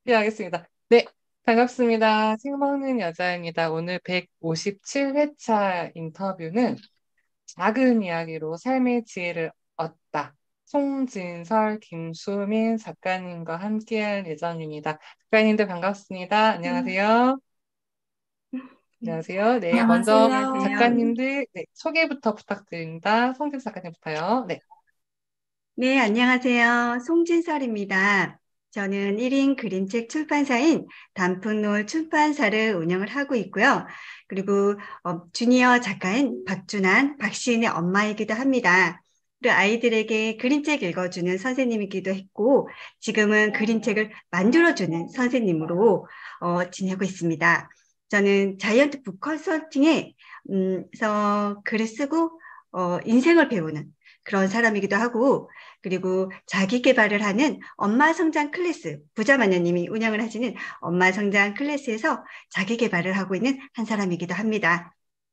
예, 알겠습니다. 네, 반갑습니다. 책 먹는 여자입니다. 오늘 157회차 인터뷰는 작은 이야기로 삶의 지혜를 얻다. 송진설, 김수민 작가님과 함께할 예정입니다. 작가님들 반갑습니다. 음, 안녕하세요. 네. 안녕하세요. 네, 먼저 안녕하세요. 작가님들 네, 소개부터 부탁드립니다. 송진 작가님부터요. 네. 네, 안녕하세요. 송진설입니다. 저는 1인 그림책 출판사인 단풍놀 출판사를 운영을 하고 있고요. 그리고 주니어 작가인 박준한, 박시은의 엄마이기도 합니다. 그리고 아이들에게 그림책 읽어주는 선생님이기도 했고, 지금은 그림책을 만들어주는 선생님으로 지내고 있습니다. 저는 자이언트 북 컨설팅에 서 글을 쓰고 인생을 배우는 그런 사람이기도 하고, 그리고 자기 개발을 하는 엄마 성장 클래스, 부자마녀님이 운영을 하시는 엄마 성장 클래스에서 자기 개발을 하고 있는 한 사람이기도 합니다.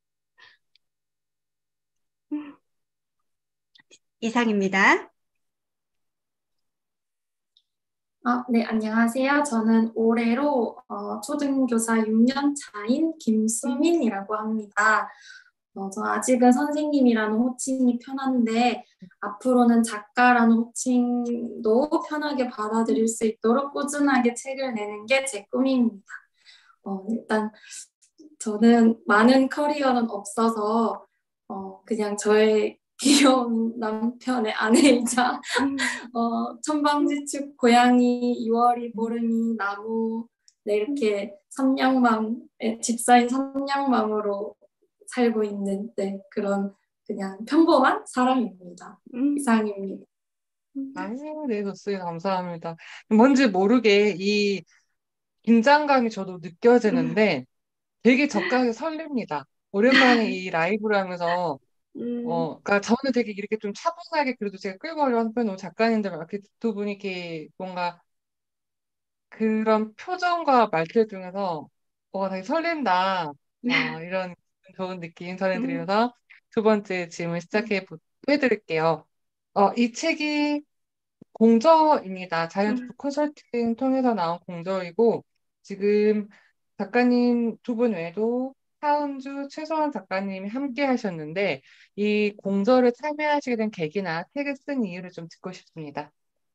이상입니다. 네, 안녕하세요. 저는 올해로 초등교사 6년 차인 김수민이라고 합니다. 저 아직은 선생님이라는 호칭이 편한데 앞으로는 작가라는 호칭도 편하게 받아들일 수 있도록 꾸준하게 책을 내는 게 제 꿈입니다. 일단 저는 많은 커리어는 없어서 그냥 저의 귀여운 남편의 아내이자 천방지축 고양이, 유월이, 보름이, 나무, 네, 이렇게 삼양맘, 집사인 삼양맘으로 살고 있는 네, 그런 그냥 평범한 사람입니다. 이상입니다. 아유, 네, 좋습니다. 감사합니다. 뭔지 모르게 이 긴장감이 저도 느껴지는데 되게 적당하게 설렙니다. 오랜만에 이 라이브를 하면서, 그러니까 저는 되게 이렇게 좀 차분하게 그래도 제가 끌고 가려고 하는 작가님들 이렇게 두 분이 이렇게 뭔가 그런 표정과 말투 중에서, 되게 설렌다. 이런 좋은 느낌 전해드리면서 두 번째 질문 해드릴게요. 이 책이 공저입니다. 자이언트 북 컨설팅 통해서 나온 공저이고, 지금 작가님 두 분 외에도 하은주, 최소한 작가님이 함께 하셨는데, 이 공저를 참여하시게 된 계기나 책을 쓴 이유를 좀 듣고 싶습니다.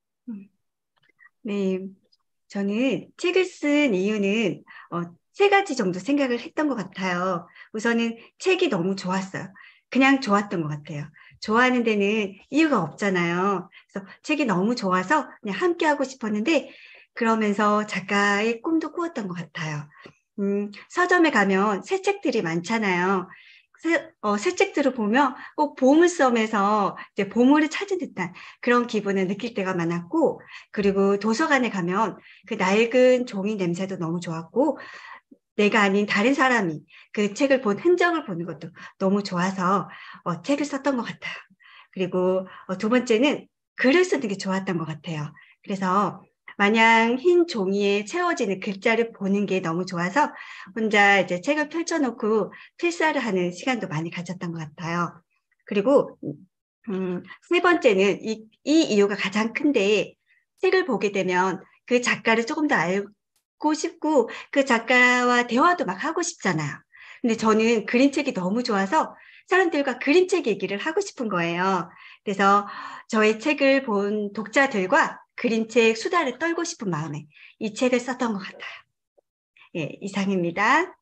네, 저는 책을 쓴 이유는 세 가지 정도 생각을 했던 것 같아요. 우선은 책이 너무 좋았어요. 그냥 좋았던 것 같아요. 좋아하는 데는 이유가 없잖아요. 그래서 책이 너무 좋아서 그냥 함께 하고 싶었는데 그러면서 작가의 꿈도 꾸었던 것 같아요. 서점에 가면 새 책들이 많잖아요. 새 책들을 보면 꼭 보물섬에서 이제 보물을 찾은 듯한 그런 기분을 느낄 때가 많았고, 그리고 도서관에 가면 그 낡은 종이 냄새도 너무 좋았고, 내가 아닌 다른 사람이 그 책을 본 흔적을 보는 것도 너무 좋아서 책을 썼던 것 같아요. 그리고 두 번째는 글을 쓰는 게 좋았던 것 같아요. 그래서 마냥 흰 종이에 채워지는 글자를 보는 게 너무 좋아서 혼자 이제 책을 펼쳐놓고 필사를 하는 시간도 많이 가졌던 것 같아요. 그리고 세 번째는 이 이유가 가장 큰데 책을 보게 되면 그 작가를 조금 더 알고 싶고 그 작가와 대화도 막 하고 싶잖아요. 근데 저는 그림책이 너무 좋아서 사람들과 그림책 얘기를 하고 싶은 거예요. 그래서 저의 책을 본 독자들과 그림책 수다를 떨고 싶은 마음에 이 책을 썼던 것 같아요. 예, 이상입니다.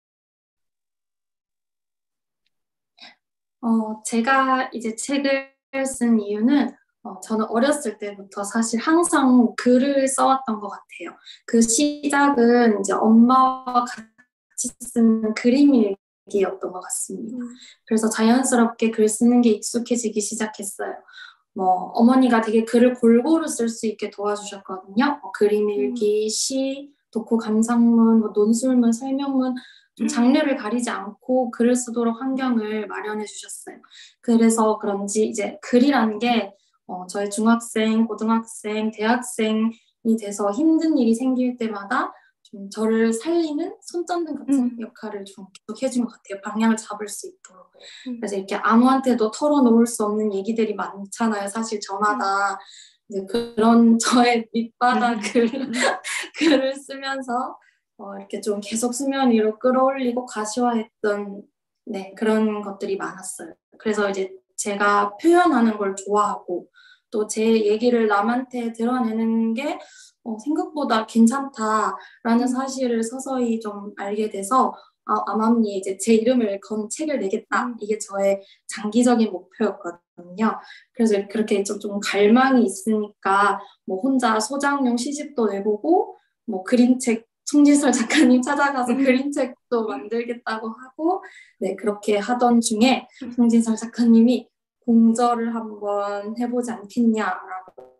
제가 이제 책을 쓴 이유는 저는 어렸을 때부터 사실 항상 글을 써왔던 것 같아요. 그 시작은 이제 엄마와 같이 쓰는 그림 일기였던 것 같습니다. 그래서 자연스럽게 글 쓰는 게 익숙해지기 시작했어요. 어머니가 되게 글을 골고루 쓸 수 있게 도와주셨거든요. 그림 일기, 시, 독후 감상문, 논술문, 설명문, 좀 장르를 가리지 않고 글을 쓰도록 환경을 마련해 주셨어요. 그래서 그런지 이제 글이라는 게 저의 중학생, 고등학생, 대학생이 돼서 힘든 일이 생길 때마다 좀 저를 살리는 손전등 같은 역할을 좀 계속 해준 것 같아요. 방향을 잡을 수 있도록. 그래서 이렇게 아무한테도 털어놓을 수 없는 얘기들이 많잖아요. 사실 저마다 이제 그런 저의 밑바닥을 글을 쓰면서 이렇게 좀 계속 수면 위로 끌어올리고 가시화했던 네, 그런 것들이 많았어요. 그래서 이제 제가 표현하는 걸 좋아하고 또 제 얘기를 남한테 드러내는 게 생각보다 괜찮다라는 사실을 서서히 좀 알게 돼서 암암리에 이제 제 이름을 건 책을 내겠다. 이게 저의 장기적인 목표였거든요. 그래서 그렇게 좀 갈망이 있으니까 뭐 혼자 소장용 시집도 내보고 뭐 그림책 송진설 작가님 찾아가서 그림책도 만들겠다고 하고 네 그렇게 하던 중에 송진설 작가님이 공저를 한번 해보지 않겠냐라고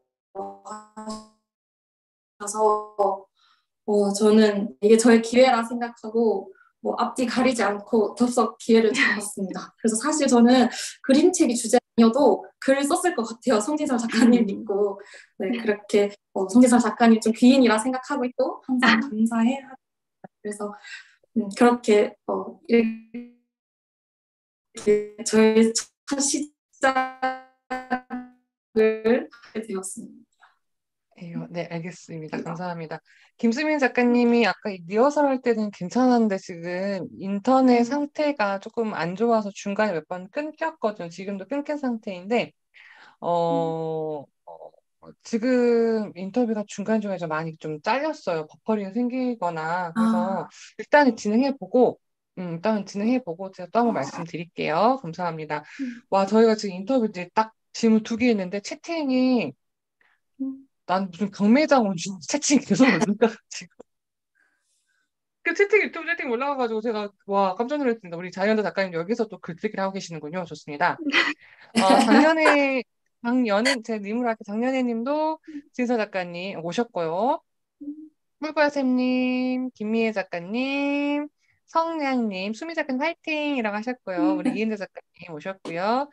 하셔서 저는 이게 저의 기회라 생각하고 뭐 앞뒤 가리지 않고 덥석 기회를 잡았습니다. 그래서 사실 저는 그림책이 주제아니어도 글을 썼을 것 같아요. 송진설 작가님 믿고 네 그렇게 송진설 작가님 좀 귀인이라 생각하고 있고 항상 감사해. 그래서 그렇게 이렇게 저의 첫 시작을 하게 되었습니다. 네, 알겠습니다. 감사합니다. 김수민 작가님이 아까 이 리허설 할 때는 괜찮았는데 지금 인터넷 상태가 조금 안 좋아서 중간에 몇 번 끊겼거든요. 지금도 끊긴 상태인데, 지금 인터뷰가 중간중간에 좀 많이 좀 잘렸어요. 버퍼링이 생기거나. 그래서 일단은 진행해보고 제가 또 한번 말씀드릴게요. 감사합니다. 와, 저희가 지금 인터뷰 이제 딱 질문 두 개 있는데 채팅이 난 무슨 경매장 온 줄 채팅이 계속 올라가 지금 그 채팅 유튜브 채팅 올라가가지고 제가 와 깜짝 놀랐습니다. 우리 자이언트 작가님 여기서 또 글쓰기를 하고 계시는군요. 좋습니다. 작년에 제 님으로 할게 작년에 님도 진서 작가님 오셨고요. 꿀보야샘님, 김미애 작가님, 성량님, 수미 작가님 화이팅이라고 하셨고요. 우리 이은재 작가님 오셨고요.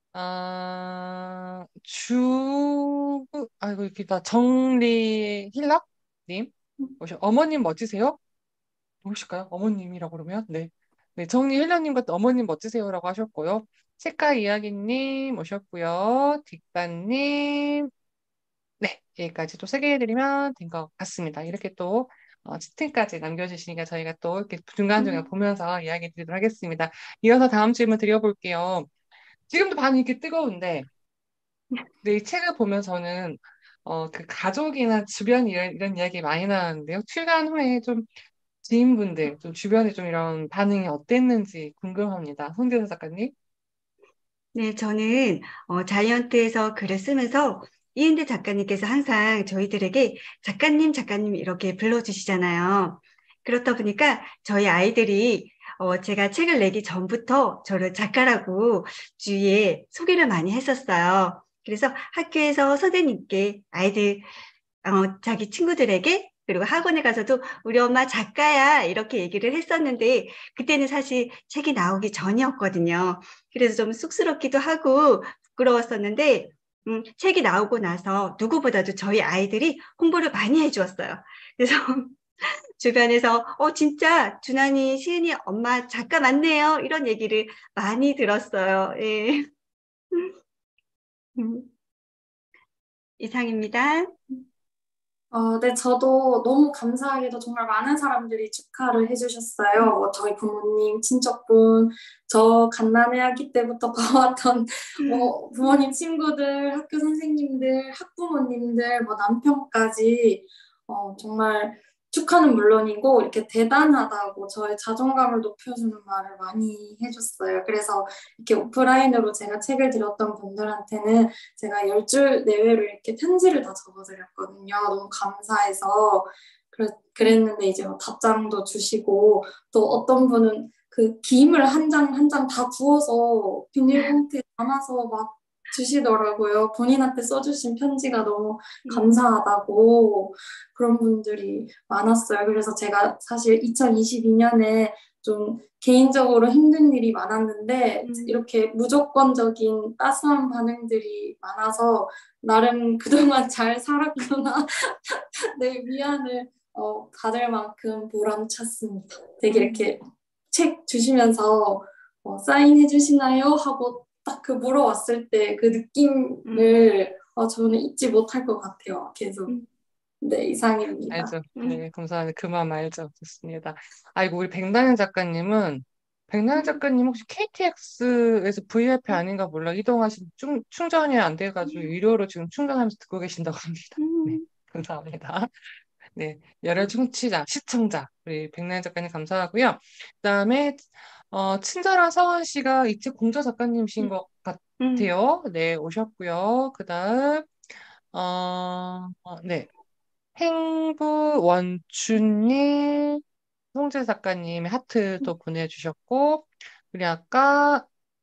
아이고, 이렇게 다 정리 힐러님 어머님 멋지세요? 누구실까요? 어머님이라고 그러면? 네. 네, 정리 힐러님 같은 어머님 멋지세요라고 하셨고요. 색깔 이야기님 오셨고요. 뒷반님. 네, 여기까지 또 소개해드리면 된 것 같습니다. 이렇게 또 채팅까지 남겨주시니까 저희가 또 이렇게 중간중간 보면서 이야기 드리도록 하겠습니다. 이어서 다음 질문 드려볼게요. 지금도 반응이 이렇게 뜨거운데, 네, 이 책을 보면 저는 그 가족이나 주변 이런 이야기 많이 나왔는데요. 출간 후에 좀 지인분들, 좀 주변에 좀 이런 반응이 어땠는지 궁금합니다. 손대선 작가님. 네, 저는 자이언트에서 글을 쓰면서 이은대 작가님께서 항상 저희들에게 작가님 이렇게 불러주시잖아요. 그렇다 보니까 저희 아이들이 제가 책을 내기 전부터 저를 작가라고 주위에 소개를 많이 했었어요. 그래서 학교에서 선생님께 아이들 자기 친구들에게 그리고 학원에 가서도 우리 엄마 작가야 이렇게 얘기를 했었는데 그때는 사실 책이 나오기 전이었거든요. 그래서 좀 쑥스럽기도 하고 부끄러웠었는데 책이 나오고 나서 누구보다도 저희 아이들이 홍보를 많이 해주었어요. 그래서 주변에서 진짜 준환이, 시은이 엄마 작가 맞네요. 이런 얘기를 많이 들었어요. 예. 이상입니다. 네, 저도 너무 감사하게도 정말 많은 사람들이 축하를 해주셨어요. 뭐 저희 부모님, 친척분, 저 갓난아기 때부터 봐왔던 부모님, 친구들, 학교 선생님들, 학부모님들, 뭐 남편까지 정말 축하는 물론이고 이렇게 대단하다고 저의 자존감을 높여주는 말을 많이 해줬어요. 그래서 이렇게 오프라인으로 제가 책을 드렸던 분들한테는 제가 10줄 내외로 이렇게 편지를 다 적어드렸거든요. 너무 감사해서 그랬는데 이제 답장도 주시고 또 어떤 분은 그 김을 한 장 한 장 다 부어서 비닐봉투에 담아서 막 주시더라고요. 본인한테 써주신 편지가 너무 감사하다고 그런 분들이 많았어요. 그래서 제가 사실 2022년에 좀 개인적으로 힘든 일이 많았는데 이렇게 무조건적인 따스한 반응들이 많아서 나름 그동안 잘 살았구나 네, 위안을 받을 만큼 보람찼습니다. 되게 이렇게 책 주시면서 사인해 주시나요? 하고 딱 그 물어왔을 때 그 느낌을 저는 잊지 못할 것 같아요. 계속. 네, 이상입니다. 알죠. 네, 감사합니다. 그만 알죠. 좋습니다. 아이고, 우리 백나연 작가님은, 백나연 작가님 혹시 KTX에서 VIP 아닌가 몰라. 이동하신 충전이 안 돼가지고 유료로 지금 충전하면서 듣고 계신다고 합니다. 네, 음, 감사합니다. 네, 열혈 청취자, 시청자, 우리 백나연 작가님 감사하고요. 그다음에 친절한 서원 씨가 이 책 공저 작가님이신 음, 것 음, 같아요. 네, 오셨고요. 그다음 네, 행부 원춘님, 송재 작가님의 하트 또 보내주셨고, 우리 아까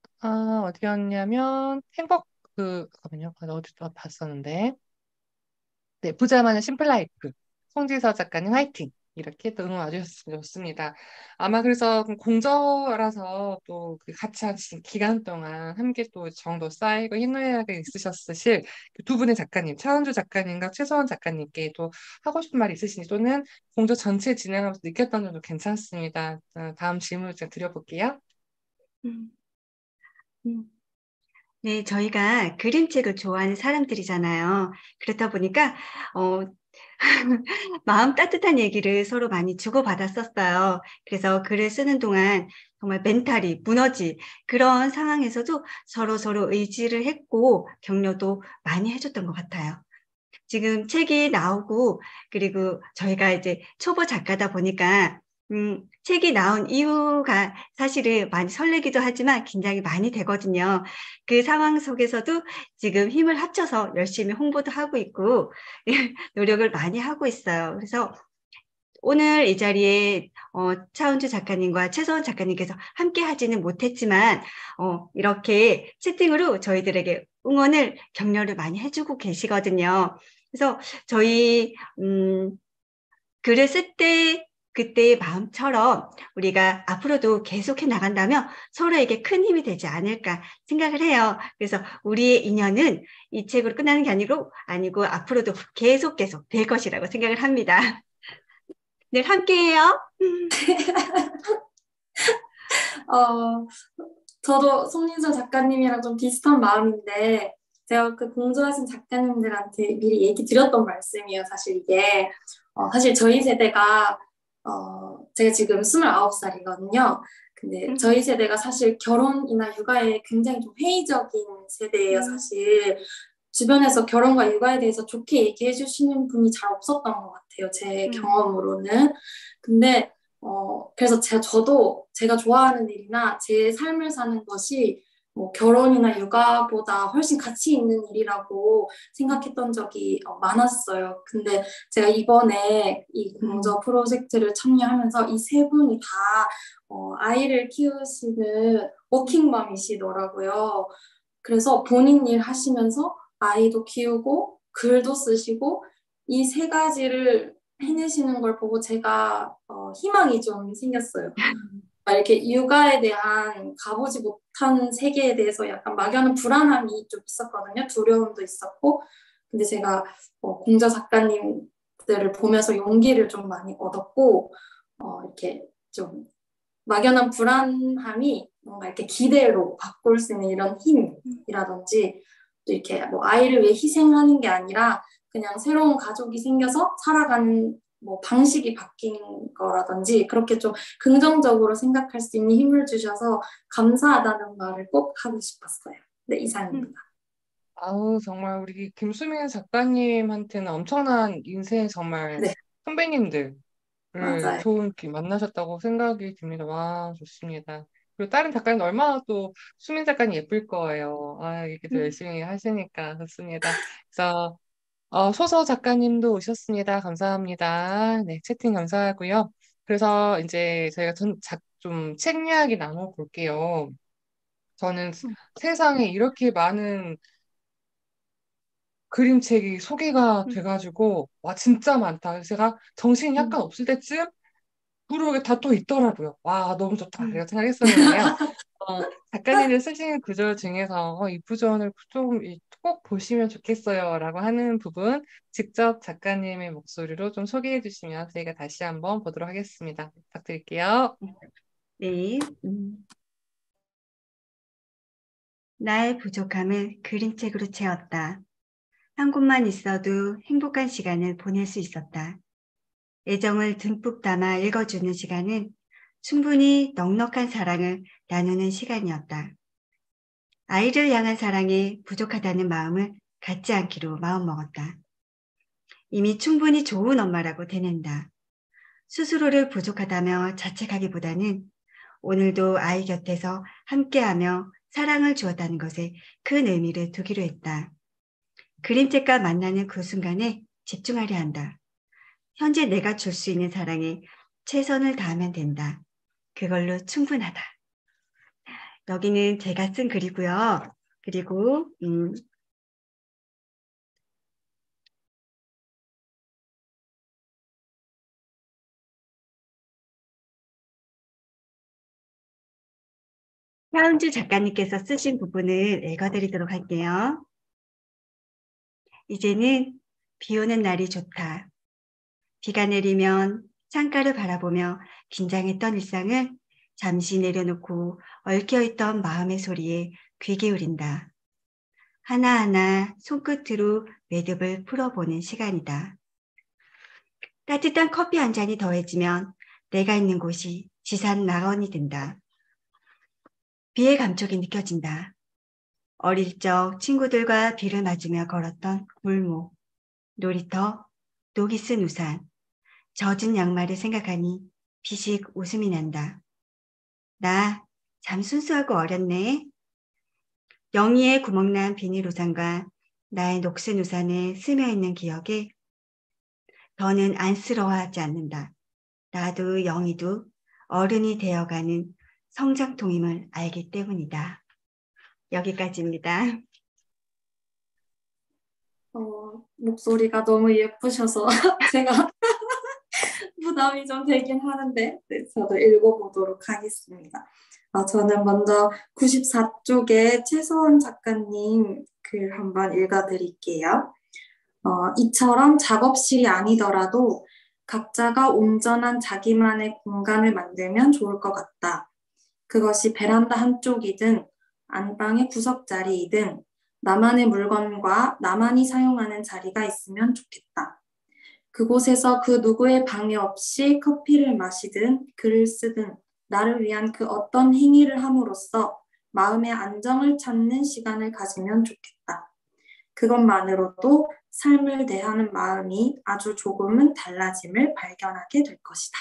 어디였냐면 잠깐만요, 어디서 봤었는데. 네, 부자만의 심플라이프. 송지서 작가님 화이팅! 이렇게 또 응원 와주셨으면 좋습니다. 아마 그래서 공저라서 또 그 같이 하신 기간 동안 함께 또 정도 쌓이고 희노애락이 있으셨으실 그두 분의 작가님, 차은주 작가님과 최서원 작가님께 또 하고 싶은 말이 있으신지 또는 공저 전체 진행하면서 느꼈던 점도 괜찮습니다. 다음 질문을 제가 드려볼게요. 음, 음. 네, 저희가 그림책을 좋아하는 사람들이잖아요. 그렇다 보니까, 어, 마음 따뜻한 얘기를 서로 많이 주고받았었어요. 그래서 글을 쓰는 동안 정말 멘탈이 무너지 그런 상황에서도 서로 의지를 했고 격려도 많이 해줬던 것 같아요. 지금 책이 나오고 그리고 저희가 이제 초보 작가다 보니까 책이 나온 이유가 사실은 많이 설레기도 하지만 긴장이 많이 되거든요. 그 상황 속에서도 지금 힘을 합쳐서 열심히 홍보도 하고 있고 노력을 많이 하고 있어요. 그래서 오늘 이 자리에 차은주 작가님과 최서원 작가님께서 함께 하지는 못했지만 이렇게 채팅으로 저희들에게 응원을 격려를 많이 해주고 계시거든요. 그래서 저희 글을 쓸 때 그때의 마음처럼 우리가 앞으로도 계속해 나간다면 서로에게 큰 힘이 되지 않을까 생각을 해요. 그래서 우리의 인연은 이 책으로 끝나는 게 아니고 앞으로도 계속 될 것이라고 생각을 합니다. 늘 함께해요. 어, 저도 송민서 작가님이랑 좀 비슷한 마음인데, 제가 그 공조하신 작가님들한테 미리 얘기 드렸던 말씀이에요. 사실 이게, 사실 저희 세대가, 제가 지금 29살이거든요. 근데 저희 세대가 사실 결혼이나 육아에 굉장히 좀 회의적인 세대예요, 사실. 주변에서 결혼과 육아에 대해서 좋게 얘기해 주시는 분이 잘 없었던 것 같아요, 제 경험으로는. 근데 그래서 저도 제가 좋아하는 일이나 제 삶을 사는 것이 뭐 결혼이나 육아보다 훨씬 가치 있는 일이라고 생각했던 적이 많았어요. 근데 제가 이번에 이 공저 프로젝트를 참여하면서 이 세 분이 다 아이를 키우시는 워킹맘이시더라고요. 그래서 본인 일 하시면서 아이도 키우고 글도 쓰시고 이 세 가지를 해내시는 걸 보고 제가 희망이 좀 생겼어요. 이렇게 육아에 대한 가보지 못한 세계에 대해서 약간 막연한 불안함이 좀 있었거든요. 두려움도 있었고. 근데 제가 공저 작가님들을 보면서 용기를 좀 많이 얻었고, 이렇게 좀 막연한 불안함이 뭔가 이렇게 기대로 바꿀 수 있는 이런 힘이라든지 또 이렇게 뭐 아이를 위해 희생하는 게 아니라 그냥 새로운 가족이 생겨서 살아가는 뭐 방식이 바뀐 거라든지 그렇게 좀 긍정적으로 생각할 수 있는 힘을 주셔서 감사하다는 말을 꼭 하고 싶었어요. 네, 이상입니다. 아우, 정말 우리 김수민 작가님한테는 엄청난 인생 정말 네, 선배님들 맞아요. 좋은 길 만나셨다고 생각이 듭니다. 와, 좋습니다. 그리고 다른 작가님 얼마나 또 수민 작가님 예쁠 거예요. 아, 이렇게 또 열심히 하시니까 좋습니다. 그래서 소서 작가님도 오셨습니다. 감사합니다. 네, 채팅 감사하고요. 그래서 이제 저희가 좀 책 이야기 나눠볼게요. 저는 세상에 이렇게 많은 그림책이 소개가 돼가지고 와 진짜 많다. 그래서 제가 정신이 약간 없을 때쯤 부록에 다 또 있더라고요. 와, 너무 좋다. 이렇게 생각했었는데요. 작가님들 쓰시는 구절 중에서 이 구절을 좀 꼭 보시면 좋겠어요. 라고 하는 부분 직접 작가님의 목소리로 좀 소개해 주시면 저희가 다시 한번 보도록 하겠습니다. 부탁드릴게요. 네. 나의 부족함을 그림책으로 채웠다. 한 곳만 있어도 행복한 시간을 보낼 수 있었다. 애정을 듬뿍 담아 읽어주는 시간은 충분히 넉넉한 사랑을 나누는 시간이었다. 아이를 향한 사랑이 부족하다는 마음을 갖지 않기로 마음먹었다. 이미 충분히 좋은 엄마라고 되낸다. 스스로를 부족하다며 자책하기보다는 오늘도 아이 곁에서 함께하며 사랑을 주었다는 것에 큰 의미를 두기로 했다. 그림책과 만나는 그 순간에 집중하려 한다. 현재 내가 줄 수 있는 사랑에 최선을 다하면 된다. 그걸로 충분하다. 여기는 제가 쓴 글이고요. 그리고 차은주 작가님께서 쓰신 부분을 읽어드리도록 할게요. 이제는 비 오는 날이 좋다. 비가 내리면 창가를 바라보며 긴장했던 일상을 잠시 내려놓고 얽혀있던 마음의 소리에 귀 기울인다. 하나하나 손끝으로 매듭을 풀어보는 시간이다. 따뜻한 커피 한 잔이 더해지면 내가 있는 곳이 지산 낙원이 된다. 비의 감촉이 느껴진다. 어릴 적 친구들과 비를 맞으며 걸었던 골목, 놀이터, 녹이 쓴 우산, 젖은 양말을 생각하니 비식 웃음이 난다. 나 참 순수하고 어렸네. 영희의 구멍난 비닐 우산과 나의 녹슨 우산에 스며있는 기억에 더는 안쓰러워하지 않는다. 나도 영희도 어른이 되어가는 성장통임을 알기 때문이다. 여기까지입니다. 목소리가 너무 예쁘셔서 제가 부담이 좀 되긴 하는데 네, 저도 읽어보도록 하겠습니다. 저는 먼저 94쪽에 최소원 작가님 글 한번 읽어드릴게요. 이처럼 작업실이 아니더라도 각자가 온전한 자기만의 공간을 만들면 좋을 것 같다. 그것이 베란다 한쪽이든 안방의 구석자리이든 나만의 물건과 나만이 사용하는 자리가 있으면 좋겠다. 그곳에서 그 누구의 방해 없이 커피를 마시든 글을 쓰든 나를 위한 그 어떤 행위를 함으로써 마음의 안정을 찾는 시간을 가지면 좋겠다. 그것만으로도 삶을 대하는 마음이 아주 조금은 달라짐을 발견하게 될 것이다.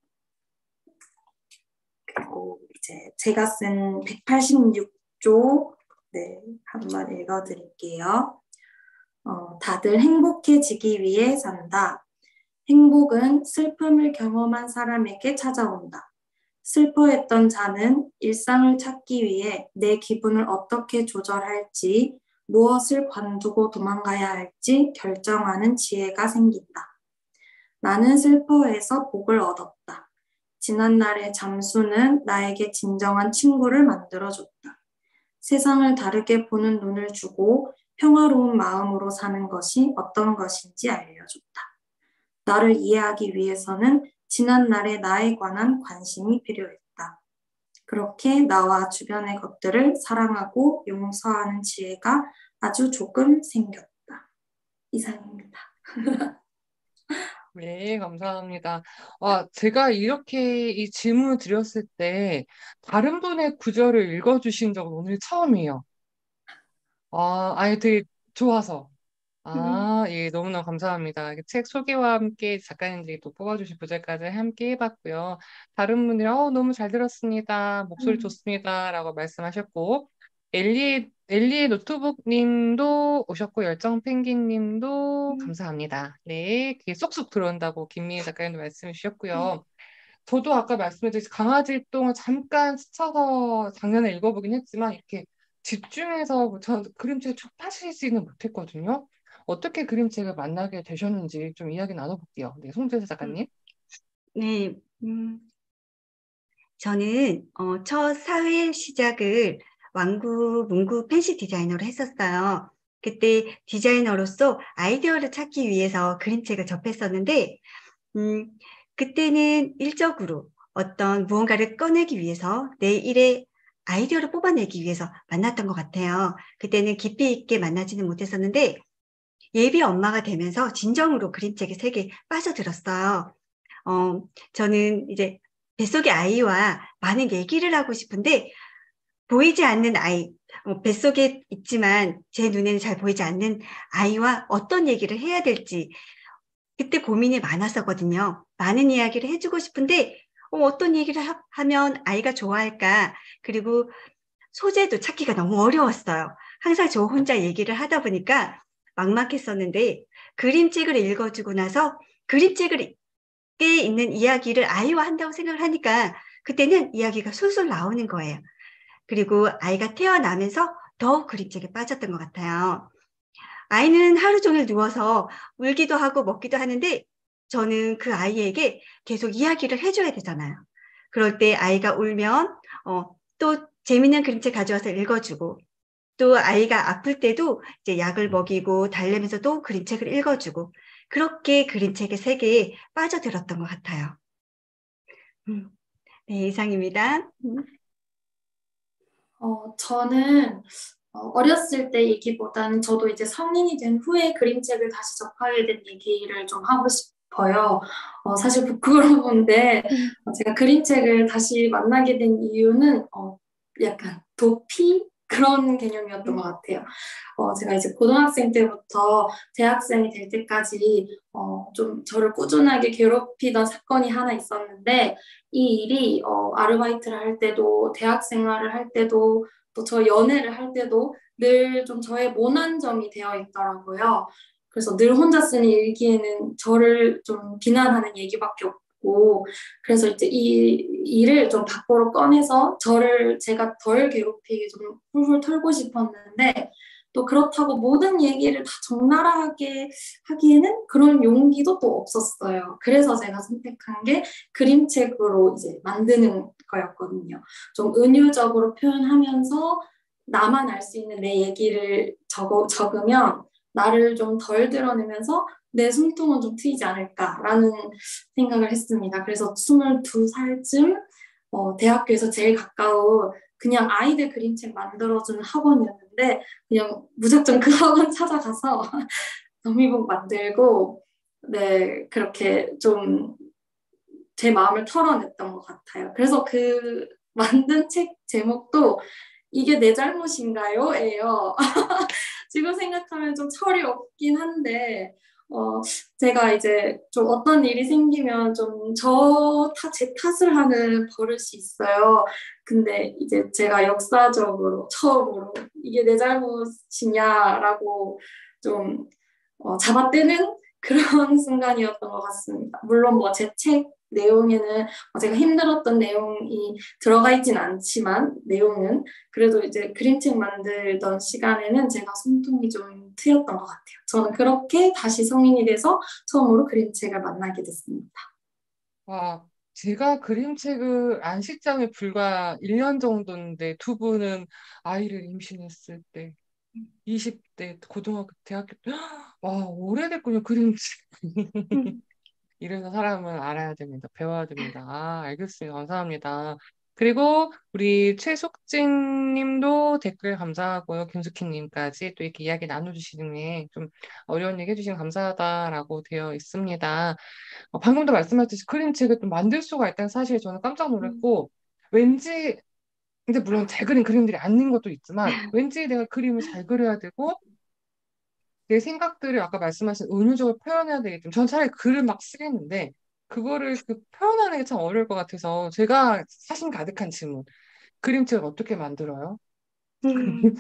그리고 이제 제가 쓴 186쪽 한번 읽어드릴게요. 다들 행복해지기 위해 산다. 행복은 슬픔을 경험한 사람에게 찾아온다. 슬퍼했던 자는 일상을 찾기 위해 내 기분을 어떻게 조절할지, 무엇을 관두고 도망가야 할지 결정하는 지혜가 생긴다. 나는 슬퍼해서 복을 얻었다. 지난날의 잠수는 나에게 진정한 친구를 만들어줬다. 세상을 다르게 보는 눈을 주고 평화로운 마음으로 사는 것이 어떤 것인지 알려줬다. 나를 이해하기 위해서는 지난날의 나에 관한 관심이 필요했다. 그렇게 나와 주변의 것들을 사랑하고 용서하는 지혜가 아주 조금 생겼다. 이상입니다. 네, 감사합니다. 제가 이렇게 이 질문을 드렸을 때 다른 분의 구절을 읽어주신 적은 오늘 처음이에요. 아니 되게 좋아서. 예, 너무나 감사합니다. 이렇게 책 소개와 함께 작가님들이 또 뽑아주신 구절까지 함께 해봤고요. 다른 분들이, 너무 잘 들었습니다. 목소리 좋습니다. 라고 말씀하셨고, 엘리의 노트북 님도 오셨고, 열정 펭귄 님도 감사합니다. 네, 그게 쏙쏙 들어온다고 김미애 작가님도 말씀해 주셨고요. 저도 아까 말씀드린 강아지 일동을 잠깐 스쳐서 작년에 읽어보긴 했지만, 이렇게 집중해서 저 그림책을 쭉 파시지는 못했거든요. 어떻게 그림책을 만나게 되셨는지 좀 이야기 나눠볼게요. 네, 송재수 작가님. 네, 저는 첫 사회 시작을 완구 문구 펜시 디자이너로 했었어요. 그때 디자이너로서 아이디어를 찾기 위해서 그림책을 접했었는데 그때는 일적으로 어떤 무언가를 꺼내기 위해서 내 일의 아이디어를 뽑아내기 위해서 만났던 것 같아요. 그때는 깊이 있게 만나지는 못했었는데 예비 엄마가 되면서 진정으로 그림책의 세계에 빠져들었어요. 저는 이제 뱃속의 아이와 많은 얘기를 하고 싶은데 보이지 않는 아이, 뱃속에 있지만 제 눈에는 잘 보이지 않는 아이와 어떤 얘기를 해야 될지 그때 고민이 많았었거든요. 많은 이야기를 해주고 싶은데 어떤 얘기를 하면 아이가 좋아할까? 그리고 소재도 찾기가 너무 어려웠어요. 항상 저 혼자 얘기를 하다 보니까 막막했었는데 그림책을 읽어주고 나서 그림책에 있는 이야기를 아이와 한다고 생각을 하니까 그때는 이야기가 술술 나오는 거예요. 그리고 아이가 태어나면서 더욱 그림책에 빠졌던 것 같아요. 아이는 하루 종일 누워서 울기도 하고 먹기도 하는데 저는 그 아이에게 계속 이야기를 해줘야 되잖아요. 그럴 때 아이가 울면 또 재밌는 그림책 가져와서 읽어주고 또 아이가 아플 때도 이제 약을 먹이고 달래면서도 그림책을 읽어주고 그렇게 그림책의 세계에 빠져들었던 것 같아요. 네, 이상입니다. 저는 어렸을 때 얘기보다는 저도 이제 성인이 된 후에 그림책을 다시 접하게 된 얘기를 좀 하고 싶어요. 사실 부끄러운데 제가 그림책을 다시 만나게 된 이유는 약간 도피? 그런 개념이었던 것 같아요. 제가 이제 고등학생 때부터 대학생이 될 때까지 좀 저를 꾸준하게 괴롭히던 사건이 하나 있었는데 이 일이 아르바이트를 할 때도 대학 생활을 할 때도 또 저 연애를 할 때도 늘 좀 저의 모난 점이 되어 있더라고요. 그래서 늘 혼자 쓰는 일기에는 저를 좀 비난하는 얘기밖에 없고 그래서 이제 이 일을 좀 밖으로 꺼내서 제가 덜 괴롭히게 좀 훌훌 털고 싶었는데 또 그렇다고 모든 얘기를 다 적나라하게 하기에는 그런 용기도 또 없었어요. 그래서 제가 선택한 게 그림책으로 이제 만드는 거였거든요. 좀 은유적으로 표현하면서 나만 알 수 있는 내 얘기를 적으면 나를 좀 덜 드러내면서 내 숨통은 좀 트이지 않을까라는 생각을 했습니다. 그래서 22살쯤 대학교에서 제일 가까운 그냥 아이들 그림책 만들어주는 학원이었는데 그냥 무작정 그 학원 찾아가서 도미북 만들고 네 그렇게 좀 제 마음을 털어냈던 것 같아요. 그래서 그 만든 책 제목도 이게 내 잘못인가요? 예요. 지금 생각하면 좀 철이 없긴 한데 제가 이제 좀 어떤 일이 생기면 좀 제 탓을 하는 버릇이 있어요. 근데 이제 제가 역사적으로 처음으로 이게 내 잘못이냐라고 좀 잡아떼는 그런 순간이었던 것 같습니다. 물론 뭐 제 책 내용에는 제가 힘들었던 내용이 들어가 있진 않지만 내용은 그래도 이제 그림책 만들던 시간에는 제가 숨통이 좀 트였던 것 같아요. 저는 그렇게 다시 성인이 돼서 처음으로 그림책을 만나게 됐습니다. 와, 제가 그림책을 안식장에 불과 1년 정도인데 두 분은 아이를 임신했을 때 20대 고등학교 대학교 때 와, 오래됐군요, 그림책. 이래서 사람은 알아야 됩니다. 배워야 됩니다. 아, 알겠어요. 감사합니다. 그리고 우리 최숙진 님도 댓글 감사하고요. 김숙희 님까지 또 이렇게 이야기 나눠주시는 좀 어려운 얘기 해주시면 감사하다라고 되어 있습니다. 방금도 말씀하셨듯이 그림책을 좀 만들 수가 있다는 사실에 저는 깜짝 놀랐고, 왠지, 근데 물론 잘 그린 그림들이 아닌 것도 있지만, 왠지 내가 그림을 잘 그려야 되고, 내 생각들을 아까 말씀하신 은유적으로 표현해야 되기 때문에, 전 차라리 글을 막 쓰겠는데, 그거를 표현하는 게 참 어려울 것 같아서, 제가 사심 가득한 질문, 그림책을 어떻게 만들어요? 음,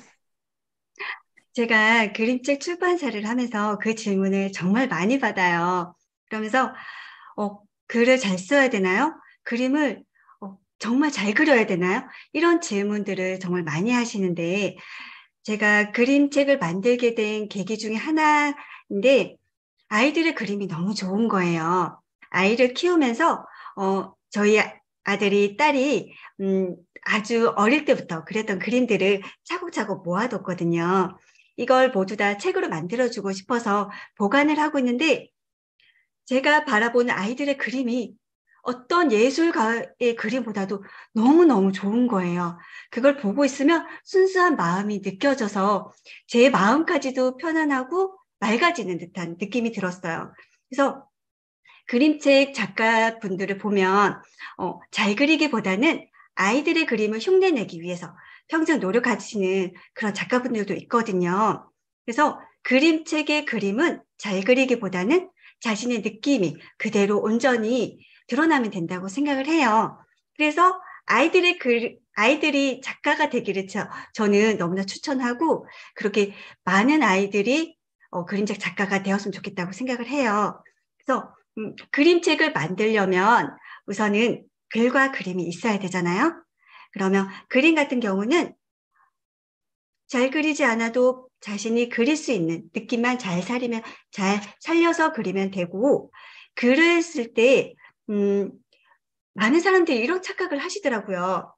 제가 그림책 출판사를 하면서 그 질문을 정말 많이 받아요. 그러면서 글을 잘 써야 되나요? 그림을 정말 잘 그려야 되나요? 이런 질문들을 정말 많이 하시는데 제가 그림책을 만들게 된 계기 중에 하나인데 아이들의 그림이 너무 좋은 거예요. 아이를 키우면서 저희 아들이 딸이 아주 어릴 때부터 그렸던 그림들을 차곡차곡 모아뒀거든요. 이걸 모두 다 책으로 만들어주고 싶어서 보관을 하고 있는데 제가 바라보는 아이들의 그림이 어떤 예술가의 그림보다도 너무너무 좋은 거예요. 그걸 보고 있으면 순수한 마음이 느껴져서 제 마음까지도 편안하고 맑아지는 듯한 느낌이 들었어요. 그래서 그림책 작가분들을 보면 잘 그리기보다는 아이들의 그림을 흉내내기 위해서 평생 노력하시는 그런 작가분들도 있거든요. 그래서 그림책의 그림은 잘 그리기보다는 자신의 느낌이 그대로 온전히 드러나면 된다고 생각을 해요. 그래서 아이들이 작가가 되기를 저는 너무나 추천하고, 그렇게 많은 아이들이 그림책 작가가 되었으면 좋겠다고 생각을 해요. 그래서 그림책을 만들려면 우선은 글과 그림이 있어야 되잖아요. 그러면 그림 같은 경우는 잘 그리지 않아도 자신이 그릴 수 있는 느낌만 잘 살려서 그리면 되고, 글을 쓸 때 많은 사람들이 이런 착각을 하시더라고요.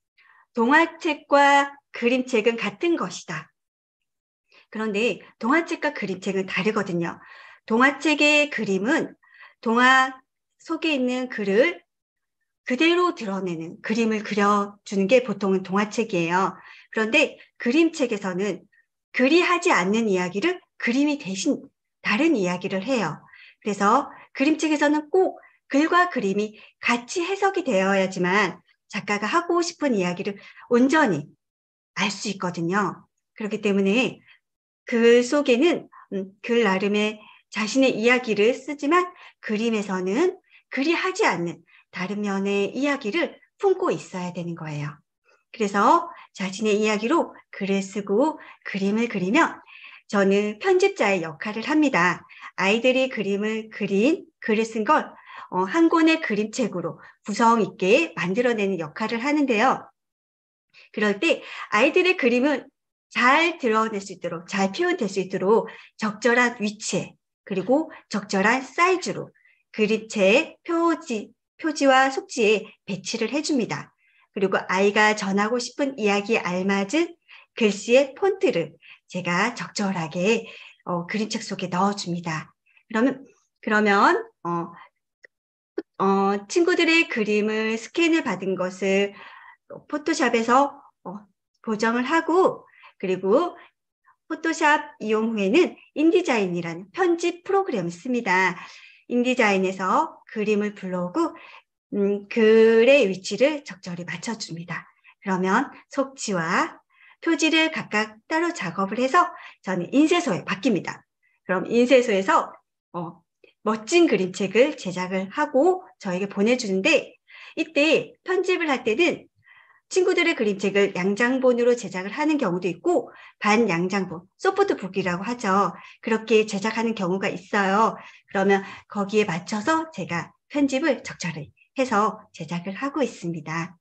동화책과 그림책은 같은 것이다. 그런데 동화책과 그림책은 다르거든요. 동화책의 그림은 동화 속에 있는 글을 그대로 드러내는 그림을 그려주는 게 보통은 동화책이에요. 그런데 그림책에서는 글이 하지 않는 이야기를 그림이 대신 다른 이야기를 해요. 그래서 그림책에서는 꼭 글과 그림이 같이 해석이 되어야지만 작가가 하고 싶은 이야기를 온전히 알 수 있거든요. 그렇기 때문에 글 속에는 글 나름의 자신의 이야기를 쓰지만 그림에서는 글이 하지 않는 다른 면의 이야기를 품고 있어야 되는 거예요. 그래서 자신의 이야기로 글을 쓰고 그림을 그리면 저는 편집자의 역할을 합니다. 아이들이 글을 쓴 걸 한 권의 그림책으로 구성 있게 만들어내는 역할을 하는데요. 그럴 때 아이들의 그림은 잘 드러낼 수 있도록, 잘 표현될 수 있도록 적절한 위치에, 그리고 적절한 사이즈로 그림체 표지와 속지에 배치를 해줍니다. 그리고 아이가 전하고 싶은 이야기에 알맞은 글씨의 폰트를 제가 적절하게 그림책 속에 넣어줍니다. 그러면 친구들의 그림을 스캔을 받은 것을 포토샵에서 보정을 하고, 그리고 포토샵 이용 후에는 인디자인이라는 편집 프로그램을 씁니다. 인디자인에서 그림을 불러오고 글의 위치를 적절히 맞춰줍니다. 그러면 속지와 표지를 각각 따로 작업을 해서 저는 인쇄소에 맡깁니다. 그럼 인쇄소에서 멋진 그림책을 제작을 하고 저에게 보내주는데, 이때 편집을 할 때는 친구들의 그림책을 양장본으로 제작을 하는 경우도 있고 반양장본, 소프트북이라고 하죠. 그렇게 제작하는 경우가 있어요. 그러면 거기에 맞춰서 제가 편집을 적절히 해서 제작을 하고 있습니다.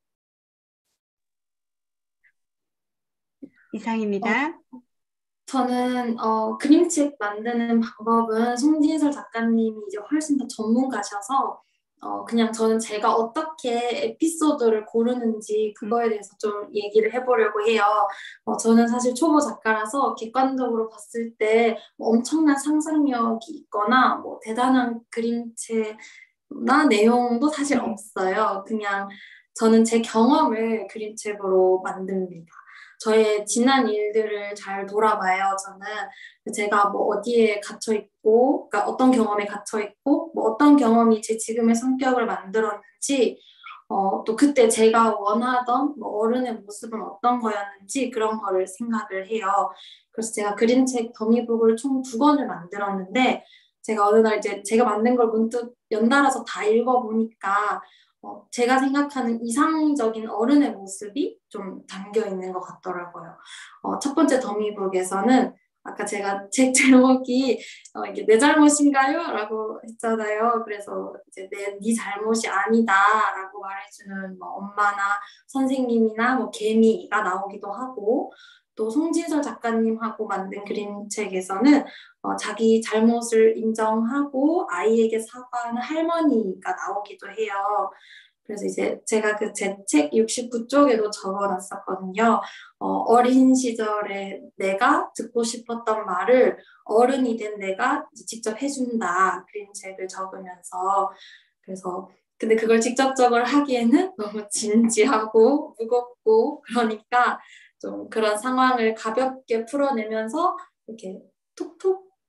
이상입니다. 저는 그림책 만드는 방법은 송진설 작가님이 이제 훨씬 더 전문가셔서 그냥 저는 제가 어떻게 에피소드를 고르는지 그거에 대해서 좀 얘기를 해보려고 해요. 저는 사실 초보 작가라서 객관적으로 봤을 때 뭐 엄청난 상상력이 있거나 뭐 대단한 그림체나 내용도 사실 없어요. 그냥 저는 제 경험을 그림책으로 만듭니다. 저의 지난 일들을 잘 돌아봐요. 저는 제가 뭐 어디에 갇혀 있고, 그러니까 어떤 경험에 갇혀 있고, 뭐 어떤 경험이 제 지금의 성격을 만들었는지, 또 그때 제가 원하던 뭐 어른의 모습은 어떤 거였는지 그런 거를 생각을 해요. 그래서 제가 그림책 더미북을 총 2권을 만들었는데, 제가 어느 날 이제 제가 만든 걸 문득 연달아서 다 읽어보니까 제가 생각하는 이상적인 어른의 모습이 좀 담겨 있는 것 같더라고요. 첫 번째 더미북에서는 아까 제가 책 제목이 이게 내 잘못인가요? 라고 했잖아요. 그래서 이제 네 잘못이 아니다라고 말해주는 뭐 엄마나 선생님이나 뭐 개미가 나오기도 하고, 또 송진설 작가님하고 만든 그림책에서는 자기 잘못을 인정하고 아이에게 사과하는 할머니가 나오기도 해요. 그래서 이제 제가 그 제 책 69쪽에도 적어놨었거든요. 어린 시절에 내가 듣고 싶었던 말을 어른이 된 내가 직접 해준다. 그림책을 적으면서. 그래서 근데 그걸 직접적으로 하기에는 너무 진지하고 무겁고 그러니까 좀 그런 상황을 가볍게 풀어내면서 이렇게 톡톡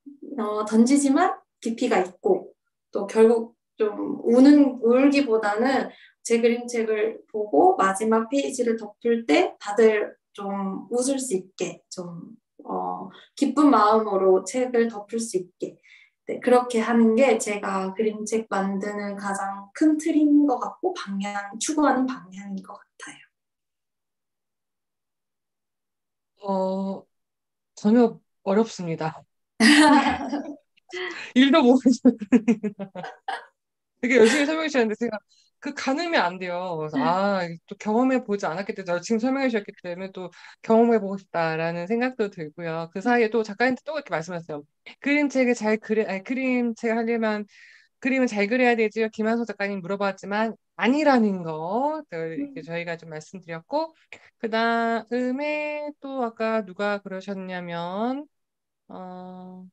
던지지만 깊이가 있고 또 결국 좀 울기보다는 제 그림책을 보고 마지막 페이지를 덮을 때 다들 좀 웃을 수 있게 좀 기쁜 마음으로 책을 덮을 수 있게 네, 그렇게 하는 게 제가 그림책 만드는 가장 큰 틀인 것 같고 추구하는 방향인 것 같아요. 어, 전혀 어렵습니다. 일도 모르겠어요. 되게 열심히 설명해 주셨는데 제가 그 가늠이 안 돼요. 그래서 또 경험해 보지 않았기 때문에 지금 설명해 주셨기 때문에 또 경험해 보고 싶다라는 생각도 들고요. 그 사이에 또 작가님도 또 이렇게 말씀하셨어요. 그림책을 잘 그려, 아니, 그림책을 하려면 그림을 잘 그려야 되지요. 김한석 작가님 물어봤지만 아니라는 거 이렇게 저희가 좀 말씀드렸고 그 다음에 또 아까 누가 그러셨냐면 어,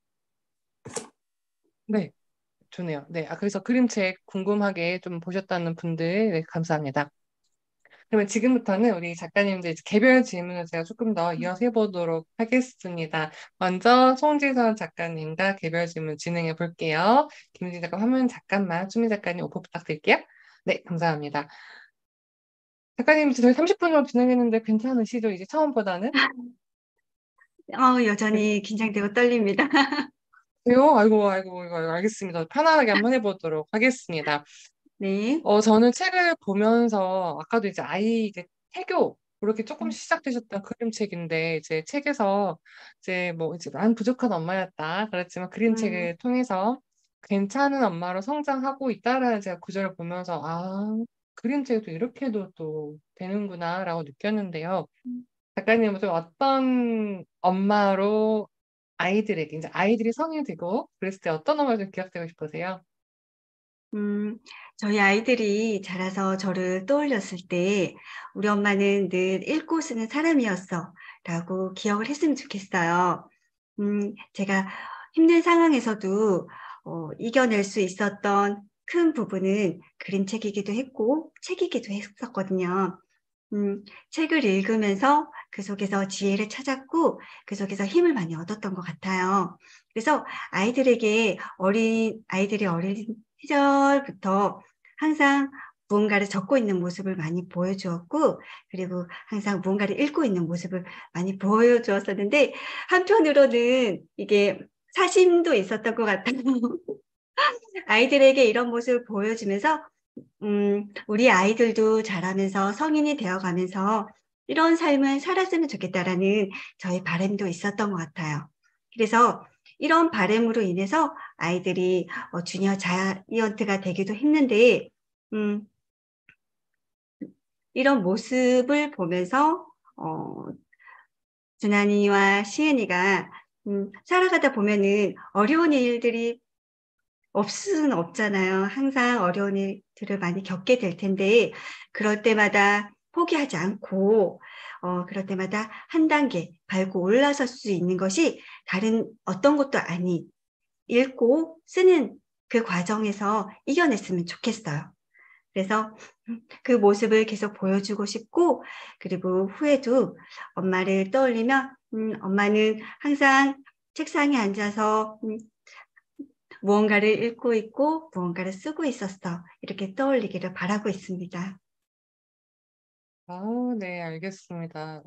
네. 좋네요. 네. 그래서 그림책 궁금하게 좀 보셨다는 분들, 네, 감사합니다. 그러면 지금부터는 우리 작가님들 이제 개별 질문을 제가 조금 더 이어서 해보도록 하겠습니다. 먼저 송지선 작가님과 개별 질문 진행해 볼게요. 김진 작가 화면 잠깐만, 수민 작가님 오프 부탁드릴게요. 네, 감사합니다. 작가님 이제 저희 30분 정도 진행했는데 괜찮으시죠? 이제 처음보다는? 여전히 긴장되고 떨립니다. 그래요? 아이고, 알겠습니다. 편안하게 한번 해보도록 하겠습니다. 네. 저는 책을 보면서 아까도 이제 아이 이제 태교 그렇게 조금 시작되셨던 그림책인데 이제 책에서 이제 뭐 이제 난 부족한 엄마였다 그렇지만 음, 그림책을 통해서 괜찮은 엄마로 성장하고 있다라는 제가 구절을 보면서 그림책도 이렇게도 또 되는구나라고 느꼈는데요. 작가님은 좀 어떤 엄마로 아이들에게 이제 아이들이 성인이 되고 그랬을 때 어떤 엄마가 좀 기억되고 싶으세요? 음, 저희 아이들이 자라서 저를 떠올렸을 때 우리 엄마는 늘 읽고 쓰는 사람이었어 라고 기억을 했으면 좋겠어요. 제가 힘든 상황에서도 이겨낼 수 있었던 큰 부분은 그림책이기도 했고 책이기도 했었거든요. 책을 읽으면서 그 속에서 지혜를 찾았고 그 속에서 힘을 많이 얻었던 것 같아요. 그래서 아이들이 어린 시절부터 항상 무언가를 적고 있는 모습을 많이 보여주었고, 그리고 항상 무언가를 읽고 있는 모습을 많이 보여주었었는데, 한편으로는 이게 사심도 있었던 것 같아요. 아이들에게 이런 모습을 보여주면서 우리 아이들도 자라면서 성인이 되어가면서 이런 삶을 살았으면 좋겠다라는 저의 바람도 있었던 것 같아요. 그래서 이런 바람으로 인해서 아이들이 주니어 자이언트가 되기도 했는데, 음, 이런 모습을 보면서, 준하니와 시은이가, 살아가다 보면은 어려운 일들이 없은 없잖아요. 항상 어려운 일들을 많이 겪게 될 텐데, 그럴 때마다 포기하지 않고, 그럴 때마다 한 단계 밟고 올라설 수 있는 것이 다른 어떤 것도 아닌 읽고 쓰는 그 과정에서 이겨냈으면 좋겠어요. 그래서 그 모습을 계속 보여주고 싶고, 그리고 후에도 엄마를 떠올리면, 엄마는 항상 책상에 앉아서 무언가를 읽고 있고 무언가를 쓰고 있었어. 이렇게 떠올리기를 바라고 있습니다. 네, 알겠습니다.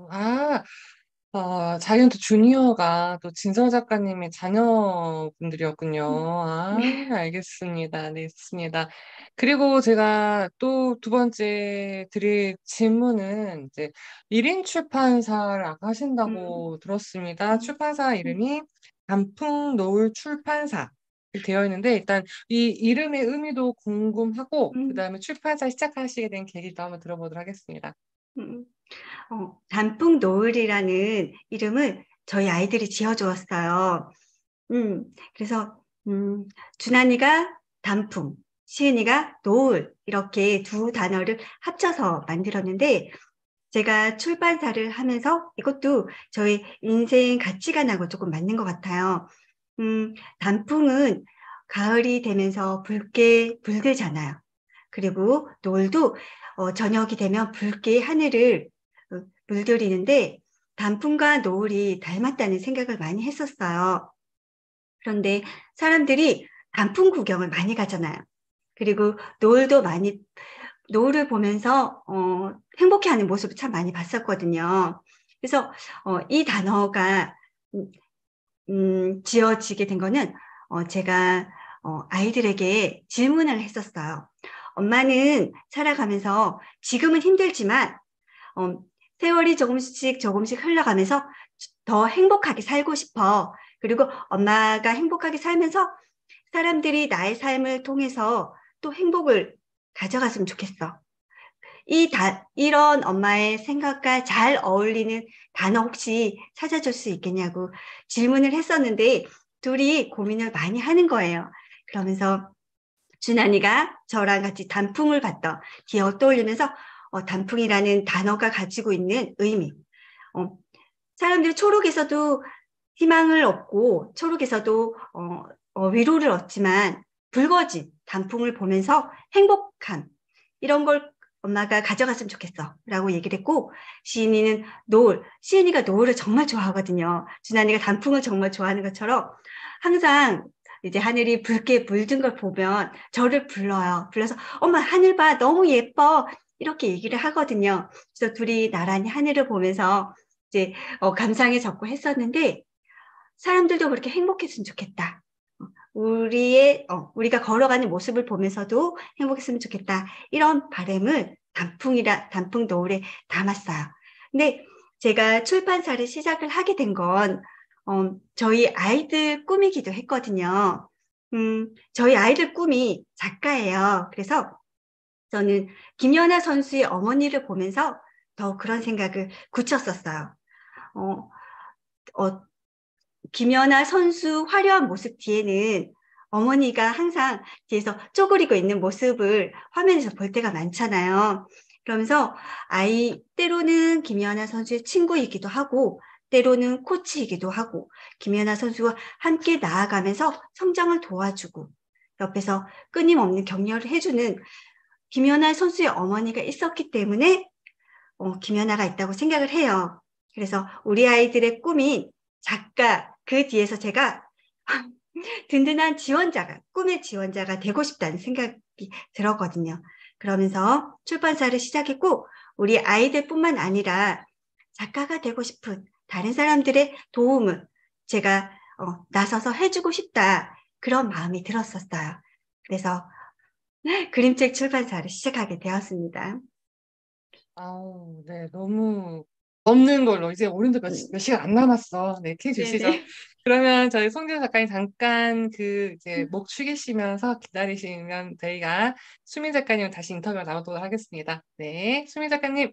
자이언트 주니어가 또 진성 작가님의 자녀분들이었군요. 알겠습니다. 네, 좋습니다. 그리고 제가 또 두 번째 드릴 질문은 이제 1인 출판사를 아까 음, 하신다고 들었습니다. 음, 출판사 음, 이름이 단풍노을 출판사. 이렇게 되어 있는데 일단 이 이름의 의미도 궁금하고 음, 그다음에 출판사 시작하시게 된 계기도 한번 들어보도록 하겠습니다. 음. 단풍 노을이라는 이름을 저희 아이들이 지어주었어요. 그래서 준하니가 단풍, 시은이가 노을 이렇게 두 단어를 합쳐서 만들었는데 제가 출판사를 하면서 이것도 저희 인생 가치관하고 조금 맞는 것 같아요. 단풍은 가을이 되면서 붉게 붉들잖아요. 그리고 노을도 저녁이 되면 붉게 하늘을 물들이는데 단풍과 노을이 닮았다는 생각을 많이 했었어요. 그런데 사람들이 단풍 구경을 많이 가잖아요. 그리고 노을을 보면서 행복해하는 모습을 참 많이 봤었거든요. 그래서 이 단어가 지어지게 된 거는 제가 아이들에게 질문을 했었어요. 엄마는 살아가면서 지금은 힘들지만 세월이 조금씩 조금씩 흘러가면서 더 행복하게 살고 싶어. 그리고 엄마가 행복하게 살면서 사람들이 나의 삶을 통해서 또 행복을 가져갔으면 좋겠어. 이런 엄마의 생각과 잘 어울리는 단어 혹시 찾아줄 수 있겠냐고 질문을 했었는데 둘이 고민을 많이 하는 거예요. 그러면서 준환이가 저랑 같이 단풍을 봤던 기억을 떠올리면서 단풍이라는 단어가 가지고 있는 의미. 사람들이 초록에서도 희망을 얻고 초록에서도 위로를 얻지만 붉어진 단풍을 보면서 행복함 이런 걸 엄마가 가져갔으면 좋겠어 라고 얘기를 했고 시은이는 시은이가 노을을 정말 좋아하거든요. 준환이가 단풍을 정말 좋아하는 것처럼 항상 이제 하늘이 붉게 물든 걸 보면 저를 불러요. 불러서 엄마 하늘 봐 너무 예뻐 이렇게 얘기를 하거든요. 그래서 둘이 나란히 하늘을 보면서 이제 감상에 적고 했었는데 사람들도 그렇게 행복했으면 좋겠다. 우리가 걸어가는 모습을 보면서도 행복했으면 좋겠다. 이런 바람을 단풍 노을에 담았어요. 근데 제가 출판사를 시작을 하게 된 건 저희 아이들 꿈이기도 했거든요. 저희 아이들 꿈이 작가예요. 그래서 저는 김연아 선수의 어머니를 보면서 더 그런 생각을 굳혔었어요. 어, 어, 김연아 선수 화려한 모습 뒤에는 어머니가 항상 뒤에서 쪼그리고 있는 모습을 화면에서 볼 때가 많잖아요. 그러면서 때로는 김연아 선수의 친구이기도 하고 때로는 코치이기도 하고 김연아 선수와 함께 나아가면서 성장을 도와주고 옆에서 끊임없는 격려를 해주는 김연아 선수의 어머니가 있었기 때문에 김연아가 있다고 생각을 해요. 그래서 우리 아이들의 꿈인 작가 그 뒤에서 제가 든든한 꿈의 지원자가 되고 싶다는 생각이 들었거든요. 그러면서 출판사를 시작했고 우리 아이들뿐만 아니라 작가가 되고 싶은 다른 사람들의 도움을 제가 나서서 해주고 싶다 그런 마음이 들었었어요. 그래서 그림책 출판사를 시작하게 되었습니다. 아우, 네, 너무 없는 걸로 이제 오른도 몇 시간 안 남았어. 네, 티 주시죠. 네네. 그러면 저희 송지효 작가님 잠깐 이제 목 축이시면서 기다리시면 저희가 수민 작가님 다시 인터뷰를 나누도록 하겠습니다. 네, 수민 작가님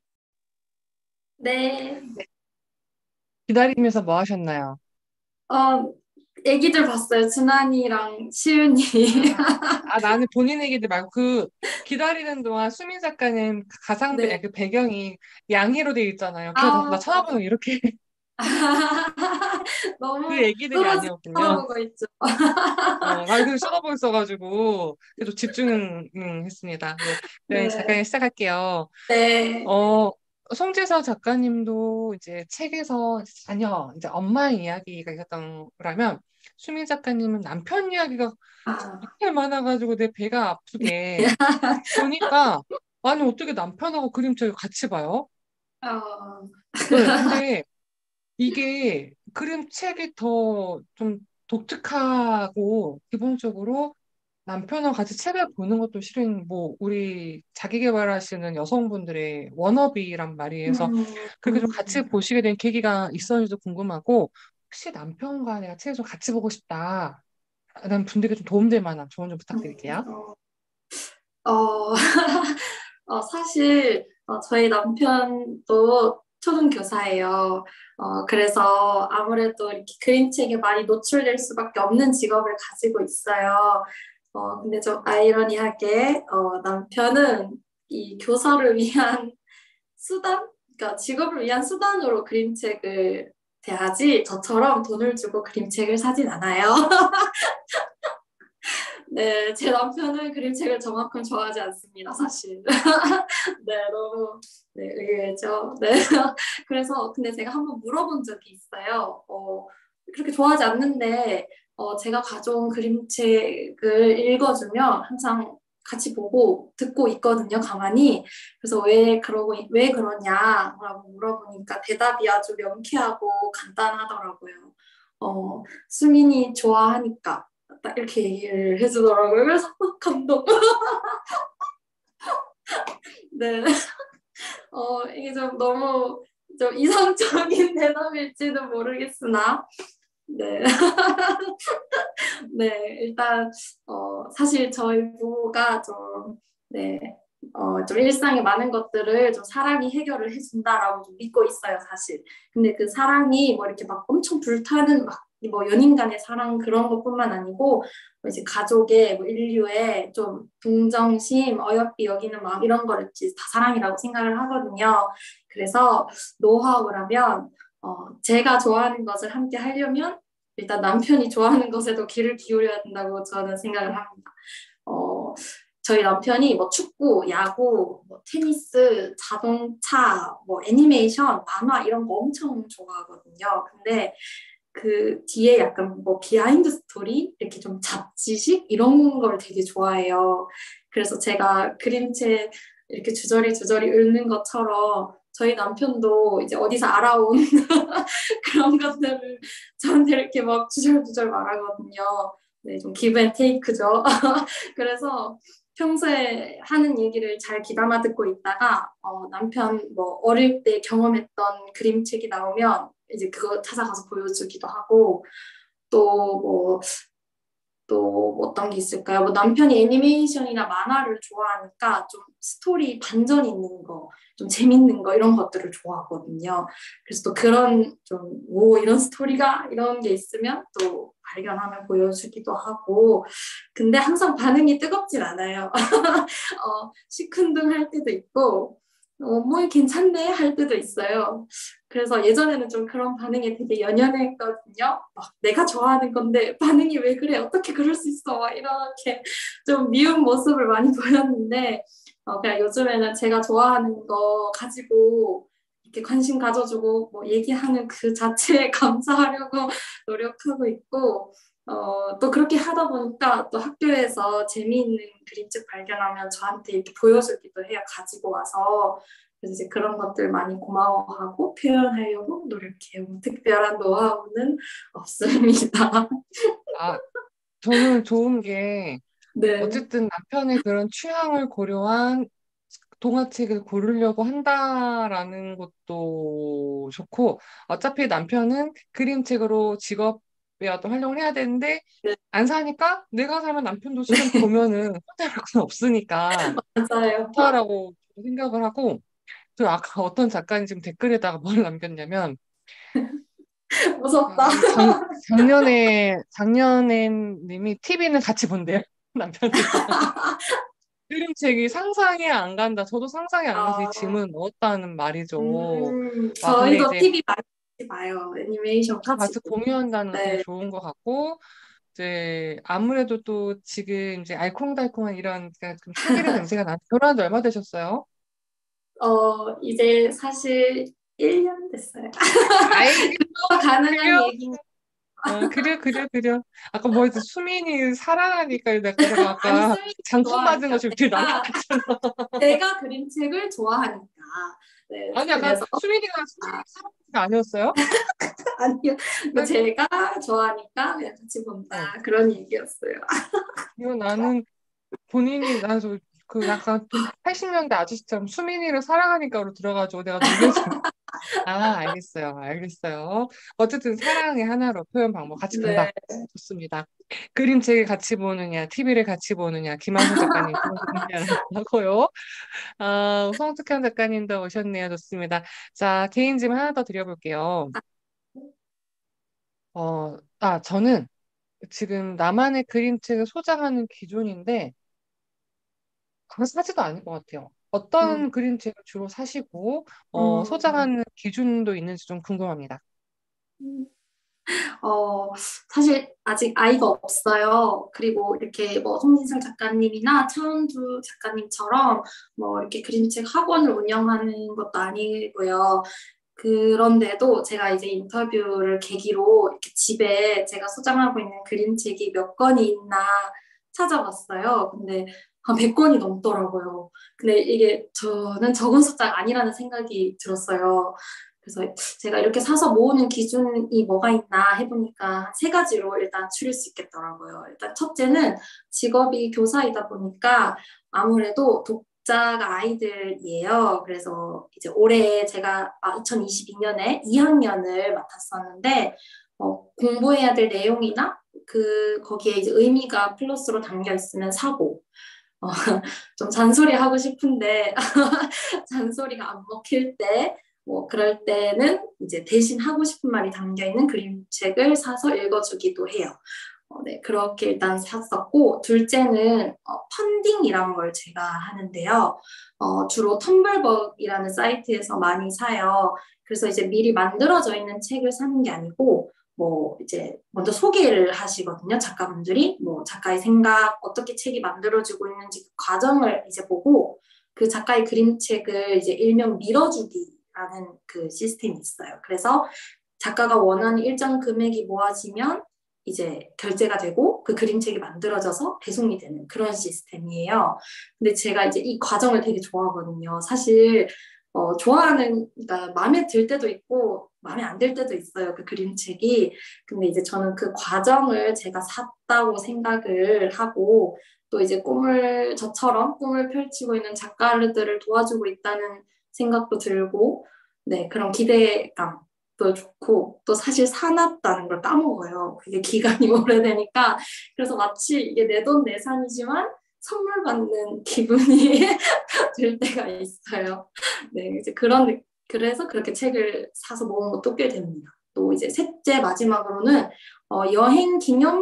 네. 기다리면서 뭐 하셨나요? 애기들 봤어요. 준환이랑 시윤이. 나는 본인 얘기들 말고 기다리는 동안 수민 작가님 네. 그 배경이 양희로 되어 있잖아요. 걔가 나 아, 쳐다보는 거 이렇게 그 너무 얘기들이 떨어지 아니었군요. 쳐다보고 있죠. 나 그래서 쳐다보고 있어가지고 계속 집중했습니다. 네, 그럼 네. 작가님 시작할게요. 네. 송재서 작가님도 이제 책에서 이제 엄마 이야기가 있었던 거라면 수민 작가님은 남편 이야기가 아, 그렇게 많아가지고 내 배가 아프게 보니까 아니 어떻게 남편하고 그림책을 같이 봐요? 어, 네, 근데 이게 그림책이 더 좀 독특하고 기본적으로 남편하고 같이 책을 보는 것도 실은 뭐 우리 자기 개발하시는 여성분들의 워너비란 말이에서 그렇게 좀 같이 보시게 된 계기가 있었는지도 궁금하고 혹시 남편과 내가 책을 좀 같이 보고 싶다 라는 분들께 좀 도움될 만한 조언 좀 부탁드릴게요. 어, 사실 저희 남편도 초등교사예요. 그래서 아무래도 이렇게 그림책에 많이 노출될 수밖에 없는 직업을 가지고 있어요. 근데 좀 아이러니하게 남편은 이 교사를 위한 수단, 그러니까 직업을 위한 수단으로 그림책을 대하지 저처럼 돈을 주고 그림책을 사진 않아요. 네, 제 남편은 그림책을 저만큼 좋아하지 않습니다, 사실. 네, 너무 네, 의외죠. 네. 그래서 근데 제가 한번 물어본 적이 있어요. 그렇게 좋아하지 않는데 제가 가져온 그림책을 읽어주면 항상 같이 보고 듣고 있거든요, 가만히. 그래서 왜 그러냐라고 물어보니까 대답이 아주 명쾌하고 간단하더라고요. 수민이 좋아하니까. 딱 이렇게 얘기를 해주더라고요. 그래서 감동. 네. 이게 좀 너무 좀 이상적인 대답일지는 모르겠으나, 네. 네, 일단, 사실 저희 부부가 좀, 네, 좀 일상의 많은 것들을 좀 사랑이 해결을 해준다라고 좀 믿고 있어요, 사실. 근데 그 사랑이 뭐 이렇게 막 엄청 불타는 막, 뭐 연인 간의 사랑 그런 것뿐만 아니고, 뭐 이제 가족의, 뭐 인류의 좀 동정심, 어여삐 여기는 막 이런 거를 다 사랑이라고 생각을 하거든요. 그래서 노하우라면, 제가 좋아하는 것을 함께 하려면 일단 남편이 좋아하는 것에도 귀를 기울여야 된다고 저는 생각을 합니다. 저희 남편이 뭐 축구, 야구, 뭐 테니스, 자동차, 뭐 애니메이션, 만화 이런 거 엄청 좋아하거든요. 근데 그 뒤에 약간 뭐 비하인드 스토리 이렇게 좀 잡지식 이런 걸 되게 좋아해요. 그래서 제가 그림책 이렇게 주저리 읽는 것처럼 저희 남편도 이제 어디서 알아온 그런 것들을 저한테 이렇게 막 주절주절 말하거든요. 네, 좀 기브 앤 테이크죠. 그래서 평소에 하는 얘기를 잘 귀담아 듣고 있다가 남편 뭐 어릴 때 경험했던 그림책이 나오면 이제 그거 찾아가서 보여주기도 하고 또 어떤 게 있을까요? 뭐 남편이 애니메이션이나 만화를 좋아하니까 좀 스토리 반전 있는 거, 좀 재밌는 거 이런 것들을 좋아하거든요. 그래서 또 그런 좀 오 이런 스토리가 이런 게 있으면 또 발견하면 보여주기도 하고 근데 항상 반응이 뜨겁진 않아요. 시큰둥할 때도 있고 뭐 괜찮네 할 때도 있어요. 그래서 예전에는 좀 그런 반응에 되게 연연했거든요. 막 내가 좋아하는 건데 반응이 왜 그래? 어떻게 그럴 수 있어? 막 이렇게 좀 미운 모습을 많이 보였는데 그냥 요즘에는 제가 좋아하는 거 가지고 이렇게 관심 가져주고 뭐 얘기하는 그 자체에 감사하려고 노력하고 있고 또 그렇게 하다 보니까 또 학교에서 재미있는 그림책 발견하면 저한테 이렇게 보여주기도 해요. 가지고 와서. 그래서 이제 그런 것들 많이 고마워하고 표현하려고 노력해요. 특별한 노하우는 없습니다. 아, 저는 좋은 게 네. 어쨌든 남편의 그런 취향을 고려한 동화책을 고르려고 한다라는 것도 좋고, 어차피 남편은 그림책으로 직업이라도 활용을 해야 되는데, 네. 안 사니까 내가 사면 남편도 실은 보면은 혼자 할 건 없으니까 맞아요. 좋다라고 생각을 하고, 저 아까 어떤 작가님 지금 댓글에다가 뭘 남겼냐면, 무섭다. 작년에 님이 TV는 같이 본대요. 남편이랑. 그림책이 상상이 안 간다. 저도 상상이 안 가서 이 아, 질문을 넣었다는 말이죠. 와, 근데 저희도 이제 TV 많이 봐요. 애니메이션 같이 같이 보고. 공유한다는 거 되게 네. 좋은 것 같고, 이제 아무래도 또 지금 이제 알콩달콩한 이런 그러니까 좀 사귀는 냄새가 나. 결혼한 지 얼마 되셨어요? 이제 사실 1년 됐어요. 아이, 가능한 그래요? 얘기는 그래요. 아까 뭐 이제 수민이 사랑하니까 내가 아니 아까 스윗 장품 받은 거 좋아하니까 지금 뒤에 제가 그림책을 좋아하니까 네 아니, 아까 그래서 수민이가 사랑하는 거 아니었어요? 아니요 뭐 네? 제가 좋아하니까 그냥 같이 어. 본다 그런 얘기였어요. 이거 나는 본인이 나서 그 약간 80년대 아저씨처럼 수민이를 사랑하니까로 들어가지고 내가 놀래서 아 알겠어요. 어쨌든 사랑의 하나로 표현 방법 같이 본다. 네. 좋습니다. 그림책을 같이 보느냐, TV를 같이 보느냐, 김한선 작가님 보느냐라고 하고요. 성특현 작가님도 오셨네요. 좋습니다. 자, 개인 질문 하나 더 드려볼게요. 저는 지금 나만의 그림책을 소장하는 기준인데 그거 사지도 않을 것 같아요. 음, 어떤 그림책을 주로 사시고 음, 소장하는 기준도 있는지 좀 궁금합니다. 음. 사실 아직 아이가 없어요. 그리고 이렇게 뭐 송진상 작가님이나 차은주 작가님처럼 뭐 이렇게 그림책 학원을 운영하는 것도 아니고요. 그런데도 제가 이제 인터뷰를 계기로 이렇게 집에 제가 소장하고 있는 그림책이 몇 권이 있나 찾아봤어요. 근데 한 100권이 넘더라고요. 근데 이게 저는 적은 숫자가 아니라는 생각이 들었어요. 그래서 제가 이렇게 사서 모으는 기준이 뭐가 있나 해보니까 한 세 가지로 일단 추릴 수 있겠더라고요. 일단 첫째는 직업이 교사이다 보니까 아무래도 독자가 아이들이에요. 그래서 이제 올해 제가 2022년에 2학년을 맡았었는데 공부해야 될 내용이나 거기에 이제 의미가 플러스로 담겨 있으면 사고 어, 좀 잔소리 하고 싶은데 잔소리가 안 먹힐 때, 뭐 그럴 때는 이제 대신 하고 싶은 말이 담겨 있는 그림책을 사서 읽어주기도 해요. 네, 그렇게 일단 샀었고, 둘째는 펀딩이라는 걸 제가 하는데요. 주로 텀블벅이라는 사이트에서 많이 사요. 그래서 이제 미리 만들어져 있는 책을 사는 게 아니고, 뭐 이제 먼저 소개를 하시거든요. 작가분들이 뭐 작가의 생각, 어떻게 책이 만들어지고 있는지 그 과정을 이제 보고 그 작가의 그림책을 이제 일명 밀어주기라는 그 시스템이 있어요. 그래서 작가가 원하는 일정 금액이 모아지면 이제 결제가 되고 그 그림책이 만들어져서 배송이 되는 그런 시스템이에요. 근데 제가 이제 이 과정을 되게 좋아하거든요. 사실 좋아하는, 그러니까 마음에 들 때도 있고 마음에 안 들 때도 있어요. 그 그림책이. 근데 이제 저는 그 과정을 제가 샀다고 생각을 하고 또 이제 저처럼 꿈을 펼치고 있는 작가들을 도와주고 있다는 생각도 들고 네, 그런 기대감도 좋고 또 사실 사놨다는 걸 까먹어요. 그게 기간이 오래되니까. 그래서 마치 이게 내 돈 내산이지만 선물 받는 기분이 들 때가 있어요. 네, 이제 그래서 그렇게 책을 사서 모은 것도 꽤 됩니다. 또 이제 셋째 마지막으로는 여행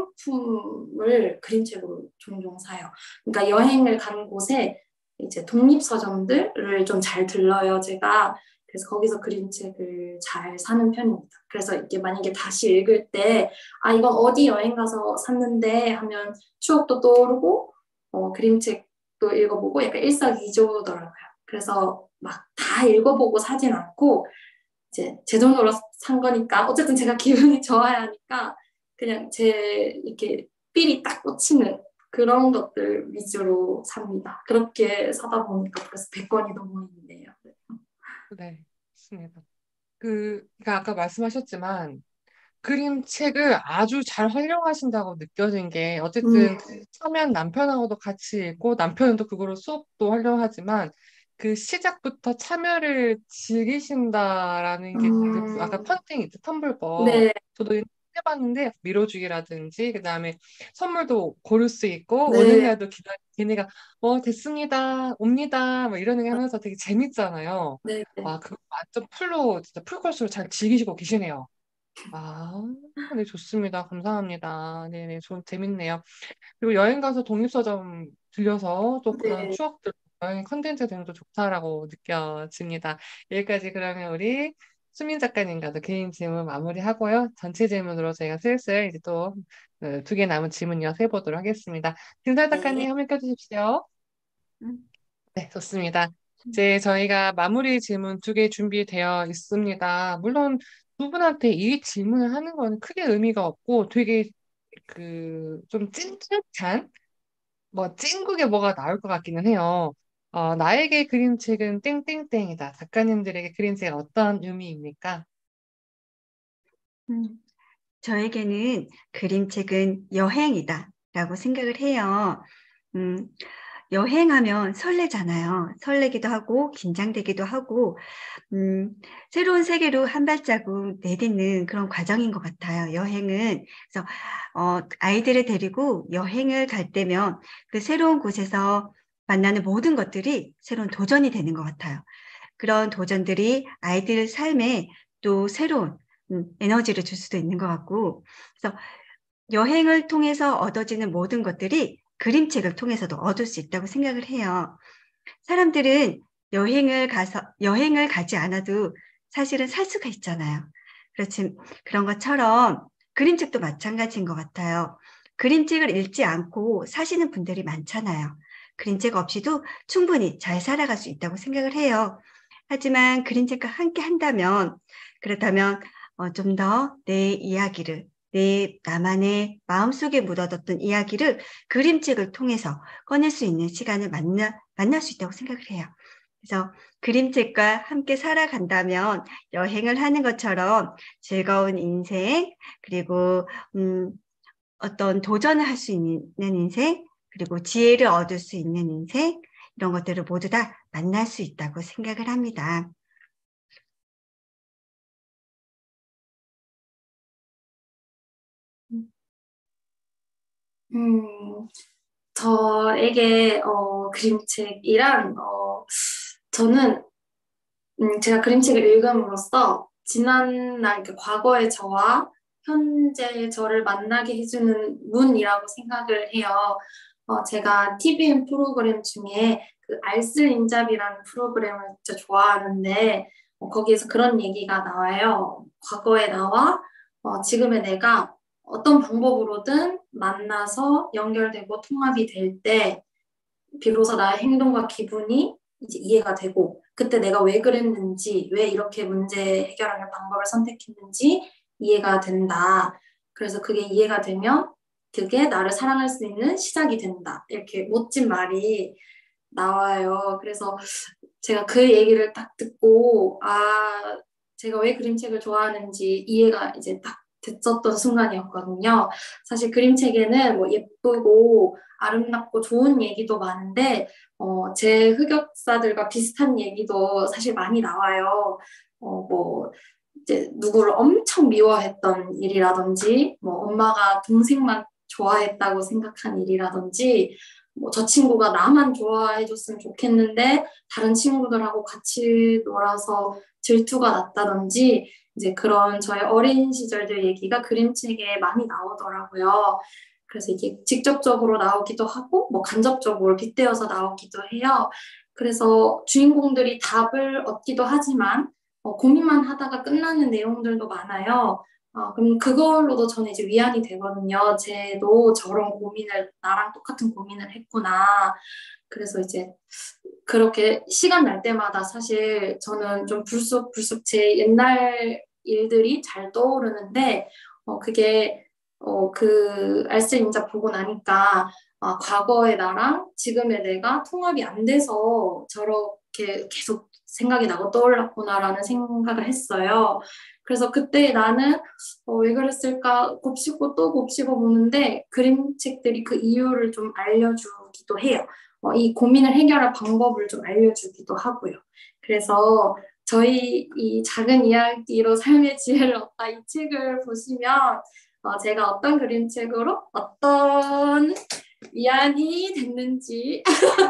기념품을 그림책으로 종종 사요. 그러니까 여행을 간 곳에 이제 독립서점들을 좀 잘 들러요, 제가. 그래서 거기서 그림책을 잘 사는 편입니다. 그래서 이게 만약에 다시 읽을 때, 이건 어디 여행 가서 샀는데 하면 추억도 떠오르고, 그림책도 읽어보고 약간 일석이조더라고요. 그래서 막 다 읽어보고 사진 않고 이제 제 돈으로 산 거니까 어쨌든 제가 기분이 좋아야 하니까 그냥 이렇게 삘이 딱 꽂히는 그런 것들 위주로 삽니다. 그렇게 사다 보니까 벌써 100권이 넘어 있네요. 네, 맞습니다. 그러니까 아까 말씀하셨지만 그림책을 아주 잘 활용하신다고 느껴진 게 어쨌든 처음엔 남편하고도 같이 읽고 남편은 또 그거로 수업도 하려 하지만 그 시작부터 참여를 즐기신다라는 게 이제 아까 펀팅 있죠 텀블벅 네, 저도 해봤는데 밀어주기라든지 그다음에 선물도 고를 수 있고 오는 네, 날도 걔네가 됐습니다 옵니다 뭐 이러는 게 하면서 되게 재밌잖아요. 네, 네. 와 그거 완전 풀로 진짜 풀코스로 잘 즐기시고 계시네요. 아, 네, 좋습니다. 감사합니다. 네네, 재밌네요. 그리고 여행 가서 독립서점 들려서 또 그런 네. 추억들, 여행 컨텐츠 되는 것도 좋다라고 느껴집니다. 여기까지 그러면 우리 수민 작가님과도 개인 질문 마무리하고요. 전체 질문으로 저희가 슬슬 이제 또 두 개 남은 질문 이어서 해보도록 하겠습니다. 김설 네. 작가님 한번 껴주십시오. 음, 네, 좋습니다. 이제 저희가 마무리 질문 두 개 준비되어 있습니다. 물론 두 분한테 이 질문을 하는 건 크게 의미가 없고 되게 좀 찐득한 뭐 찐국에 뭐가 나올 것 같기는 해요. 나에게 그림책은 땡땡땡이다. 작가님들에게 그림책은 어떤 의미입니까? 음. 저에게는 그림책은 여행이다라고 생각을 해요. 음, 여행하면 설레잖아요. 설레기도 하고 긴장되기도 하고 음, 새로운 세계로 한 발자국 내딛는 그런 과정인 것 같아요. 여행은 그래서 아이들을 데리고 여행을 갈 때면 그 새로운 곳에서 만나는 모든 것들이 새로운 도전이 되는 것 같아요. 그런 도전들이 아이들 삶에 또 새로운 에너지를 줄 수도 있는 것 같고 그래서 여행을 통해서 얻어지는 모든 것들이 그림책을 통해서도 얻을 수 있다고 생각을 해요. 사람들은 여행을 가지 않아도 사실은 살 수가 있잖아요. 그렇지, 그런 것처럼 그림책도 마찬가지인 것 같아요. 그림책을 읽지 않고 사시는 분들이 많잖아요. 그림책 없이도 충분히 잘 살아갈 수 있다고 생각을 해요. 하지만 그림책과 함께 한다면, 그렇다면 좀 더 내 이야기를, 나만의 마음속에 묻어뒀던 이야기를 그림책을 통해서 꺼낼 수 있는 시간을 만날 수 있다고 생각을 해요. 그래서 그림책과 함께 살아간다면 여행을 하는 것처럼 즐거운 인생, 그리고 어떤 도전을 할 수 있는 인생, 그리고 지혜를 얻을 수 있는 인생, 이런 것들을 모두 다 만날 수 있다고 생각을 합니다. 음, 저에게 그림책이란 저는 제가 그림책을 읽음으로써 지난날 과거의 저와 현재의 저를 만나게 해주는 문이라고 생각을 해요. 제가 TVN 프로그램 중에 그 알쓸인잡이라는 프로그램을 진짜 좋아하는데 거기에서 그런 얘기가 나와요. 과거의 나와 지금의 내가 어떤 방법으로든 만나서 연결되고 통합이 될 때 비로소 나의 행동과 기분이 이제 이해가 되고 그때 내가 왜 그랬는지 왜 이렇게 문제 해결하는 방법을 선택했는지 이해가 된다. 그래서 그게 이해가 되면 그게 나를 사랑할 수 있는 시작이 된다. 이렇게 멋진 말이 나와요. 그래서 제가 그 얘기를 딱 듣고 제가 왜 그림책을 좋아하는지 이해가 이제 딱 됐었던 순간이었거든요. 사실 그림책에는 뭐 예쁘고 아름답고 좋은 얘기도 많은데 제 흑역사들과 비슷한 얘기도 사실 많이 나와요. 뭐 이제 누구를 엄청 미워했던 일이라든지 뭐 엄마가 동생만 좋아했다고 생각한 일이라든지 뭐 저 친구가 나만 좋아해줬으면 좋겠는데 다른 친구들하고 같이 놀아서 질투가 났다든지 이제 그런 저의 어린 시절들 얘기가 그림책에 많이 나오더라고요. 그래서 이게 직접적으로 나오기도 하고 뭐 간접적으로 빗대어서 나오기도 해요. 그래서 주인공들이 답을 얻기도 하지만 고민만 하다가 끝나는 내용들도 많아요. 그럼 그걸로도 저는 이제 위안이 되거든요. 쟤도 저런 고민을, 나랑 똑같은 고민을 했구나. 그래서 이제 그렇게 시간 날 때마다 사실 저는 좀 불쑥불쑥 제 옛날 일들이 잘 떠오르는데, 그게, 그 알쓸인자 보고 나니까, 과거의 나랑 지금의 내가 통합이 안 돼서 저렇게 계속 생각이 나고 떠올랐구나라는 생각을 했어요. 그래서 그때 나는 왜 그랬을까 곱씹고 또 곱씹어 보는데 그림책들이 그 이유를 좀 알려주기도 해요. 이 고민을 해결할 방법을 좀 알려주기도 하고요. 그래서 저희 이 작은 이야기로 삶의 지혜를 얻다 이 책을 보시면 제가 어떤 그림책으로 어떤 위안이 됐는지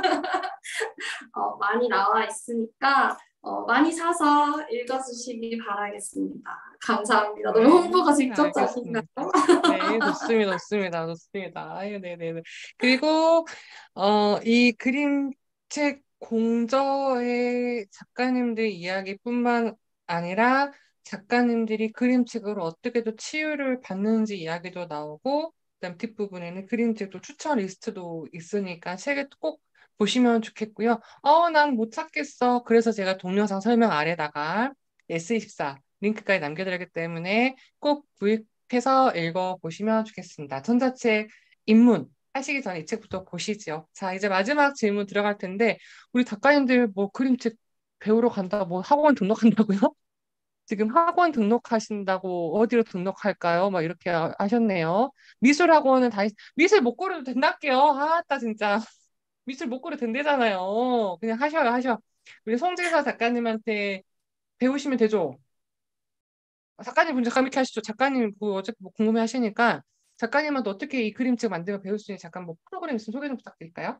많이 나와 있으니까 많이 사서 읽어주시기 바라겠습니다. 감사합니다. 너무 홍보가 네, 직접적인가요? 알겠습니다. 네, 좋습니다, 좋습니다, 좋습니다. 아유, 네네네. 그리고, 이 그림책 공저의 작가님들 이야기뿐만 아니라 작가님들이 그림책으로 어떻게 또 치유를 받는지 이야기도 나오고, 그다음 뒷부분에는 그림책도 추천 리스트도 있으니까 책을 꼭 보시면 좋겠고요. 난 못 찾겠어. 그래서 제가 동영상 설명 아래다가 S24 링크까지 남겨드리기 때문에 꼭 구입해서 읽어보시면 좋겠습니다. 전자책 입문 하시기 전에 이 책부터 보시죠. 자, 이제 마지막 질문 들어갈 텐데, 우리 작가님들 뭐 그림책 배우러 간다, 뭐 학원 등록한다고요? 지금 학원 등록하신다고 어디로 등록할까요? 막 이렇게 하셨네요. 미술학원은 미술 못 고르도 된다게요. 아따, 진짜. 미술 못 고르도 된대잖아요. 그냥 하셔요, 하셔. 우리 송재서 작가님한테 배우시면 되죠. 작가님 분잠 이렇게 하시죠. 작가님 그 어차피 뭐 궁금해 하시니까 작가님한테 어떻게 이 그림책 만들면 배울 수 있는 잠깐 뭐 프로그램 있으면 소개 좀 부탁드릴까요?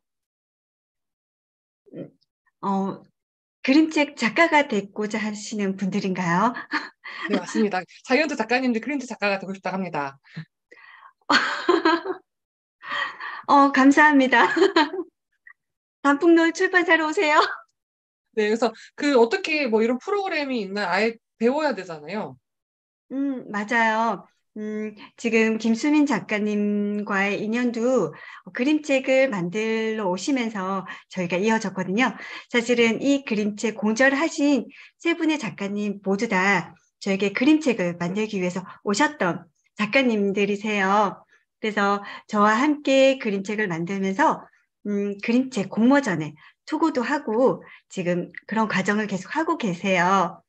어, 그림책 작가가 되고자 하시는 분들인가요? 네, 맞습니다. 자이언트 작가님들 그림책 작가가 되고 싶다 합니다. 감사합니다. 단풍놀 출판사로 오세요. 네, 그래서 그 어떻게 뭐 이런 프로그램이 있나 아예 배워야 되잖아요. 맞아요. 지금 김수민 작가님과의 인연도 그림책을 만들러 오시면서 저희가 이어졌거든요. 사실은 이 그림책 공절하신 세 분의 작가님 모두 다 저에게 그림책을 만들기 위해서 오셨던 작가님들이세요. 그래서 저와 함께 그림책을 만들면서 그림책 공모전에 투고도 하고 지금 그런 과정을 계속 하고 계세요.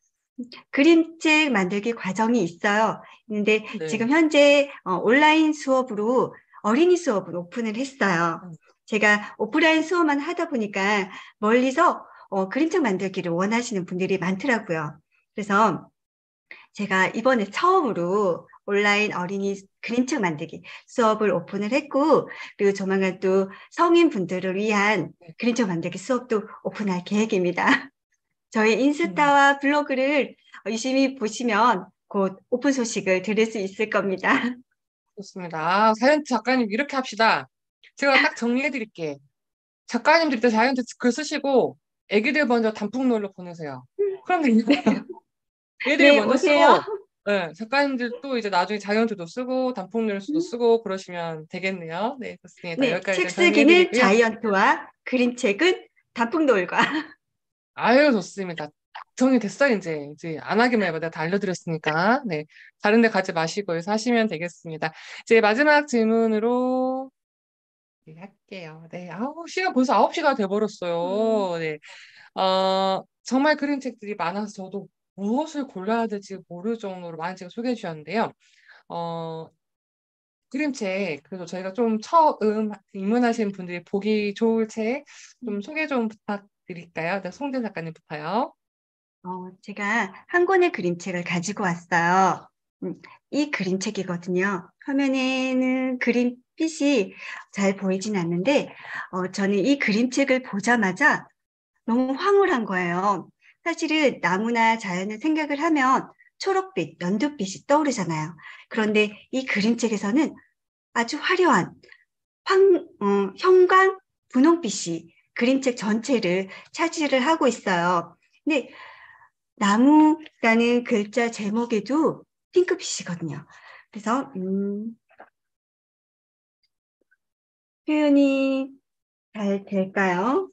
그림책 만들기 과정이 있어요. 근데 네. 지금 현재 온라인 수업으로 어린이 수업을 오픈을 했어요. 제가 오프라인 수업만 하다 보니까 멀리서 그림책 만들기를 원하시는 분들이 많더라고요. 그래서 제가 이번에 처음으로 온라인 어린이 그림책 만들기 수업을 오픈을 했고, 그리고 조만간 또 성인분들을 위한 네. 그림책 만들기 수업도 오픈할 계획입니다. 저희 음, 인스타와 블로그를 유심히 보시면 곧 오픈 소식을 들을 수 있을 겁니다. 좋습니다. 사이언트 작가님 이렇게 합시다. 제가 딱 정리해 드릴게. 작가님들 때 사이언트 글 쓰시고 애기들 먼저 단풍놀이로 보내세요. 그럼 됩니다. 애들이 네, 먼저 오세요. 쓰고, 네, 작가님들도 이제 나중에 자이언트도 쓰고 단풍놀이도 쓰고 그러시면 되겠네요. 네, 좋습니다. 네, 여기까지 책 좀 쓰기는 정리해드리고요. 자이언트와 그림책은 단풍놀과. 아유, 좋습니다. 딱 정리됐어, 이제 안 하기만 해봐. 내가 다 알려드렸으니까. 네. 다른 데 가지 마시고 여기서 하시면 되겠습니다. 이제 마지막 질문으로 네, 할게요. 네. 아우, 시간 벌써 9시가 음, 돼버렸어요. 네. 정말 그림책들이 많아서 저도 무엇을 골라야 될지 모를 정도로 많은 책을 소개해 주셨는데요. 어, 그림책, 그래서 저희가 좀 처음 입문하신 분들이 보기 좋을 책 좀 소개 좀 부탁드릴까요? 네, 송재 작가님부터요. 제가 한 권의 그림책을 가지고 왔어요. 이 그림책이거든요. 화면에는 그림빛이 잘 보이진 않는데, 저는 이 그림책을 보자마자 너무 황홀한 거예요. 사실은 나무나 자연을 생각을 하면 초록빛, 연두빛이 떠오르잖아요. 그런데 이 그림책에서는 아주 화려한 형광 분홍빛이 그림책 전체를 차지를 하고 있어요. 근데 나무라는 글자 제목에도 핑크빛이거든요. 그래서 표현이 잘 될까요?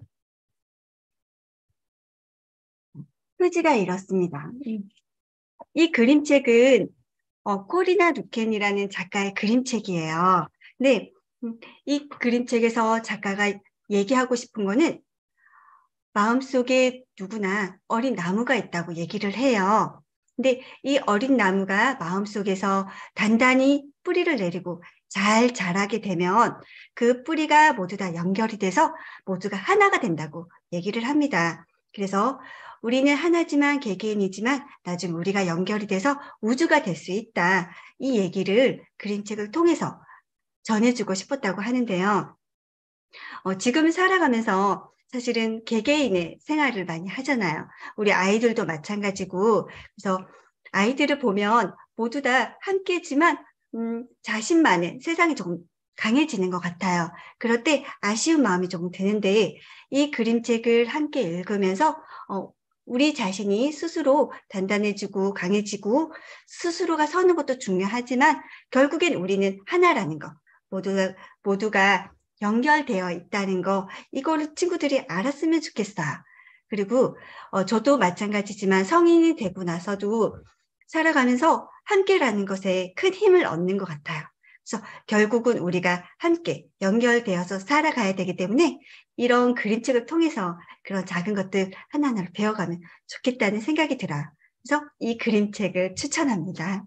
표지가 이렇습니다. 이 그림책은 코리나 루켄이라는 작가의 그림책이에요. 네, 이 그림책에서 작가가 얘기하고 싶은 거는 마음속에 누구나 어린 나무가 있다고 얘기를 해요. 근데 이 어린 나무가 마음속에서 단단히 뿌리를 내리고 잘 자라게 되면 그 뿌리가 모두 다 연결이 돼서 모두가 하나가 된다고 얘기를 합니다. 그래서 우리는 하나지만 개개인이지만 나중 우리가 연결이 돼서 우주가 될 수 있다. 이 얘기를 그림책을 통해서 전해주고 싶었다고 하는데요. 지금 살아가면서 사실은 개개인의 생활을 많이 하잖아요. 우리 아이들도 마찬가지고, 그래서 아이들을 보면 모두 다 함께지만, 자신만의 세상이 조금 강해지는 것 같아요. 그럴 때 아쉬운 마음이 조금 드는데, 이 그림책을 함께 읽으면서, 우리 자신이 스스로 단단해지고 강해지고, 스스로가 서는 것도 중요하지만, 결국엔 우리는 하나라는 거. 모두가 연결되어 있다는 거, 이거를 친구들이 알았으면 좋겠어요. 그리고 저도 마찬가지지만 성인이 되고 나서도 살아가면서 함께라는 것에 큰 힘을 얻는 것 같아요. 그래서 결국은 우리가 함께 연결되어서 살아가야 되기 때문에 이런 그림책을 통해서 그런 작은 것들 하나하나 배워가면 좋겠다는 생각이 들어요. 그래서 이 그림책을 추천합니다.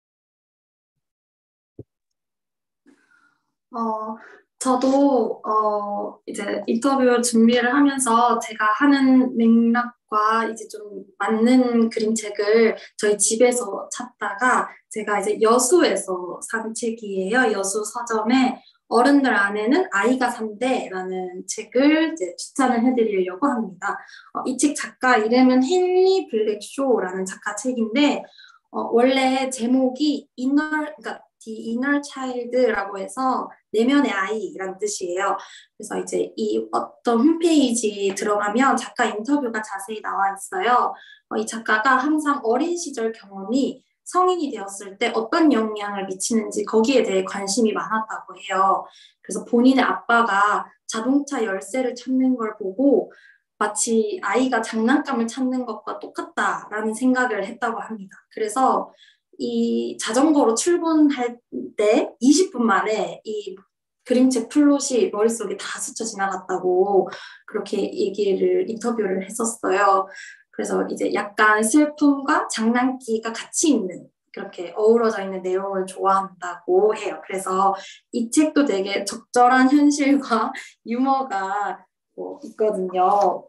어, 저도 이제 인터뷰 준비를 하면서 제가 하는 맥락과 이제 좀 맞는 그림책을 저희 집에서 찾다가 제가 이제 여수에서 산 책이에요. 여수 서점에 어른들 안에는 아이가 산대라는 책을 이제 추천을 해드리려고 합니다. 이 책 작가 이름은 헨리 블랙쇼라는 작가 책인데 원래 제목이 그러니까 The Inner Child라고 해서 내면의 아이라는 뜻이에요. 그래서 이제 이 어떤 홈페이지 들어가면 작가 인터뷰가 자세히 나와 있어요. 이 작가가 항상 어린 시절 경험이 성인이 되었을 때 어떤 영향을 미치는지 거기에 대해 관심이 많았다고 해요. 그래서 본인의 아빠가 자동차 열쇠를 찾는 걸 보고 마치 아이가 장난감을 찾는 것과 똑같다라는 생각을 했다고 합니다. 그래서 이 자전거로 출근할 때 20분 만에 이 그림책 플롯이 머릿속에 다 스쳐 지나갔다고 그렇게 인터뷰를 했었어요. 그래서 이제 약간 슬픔과 장난기가 같이 있는 그렇게 어우러져 있는 내용을 좋아한다고 해요. 그래서 이 책도 되게 적절한 현실과 유머가 있거든요.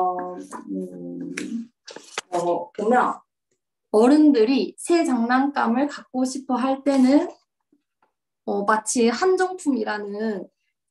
보면 어른들이 새 장난감을 갖고 싶어 할 때는 마치 한정품이라는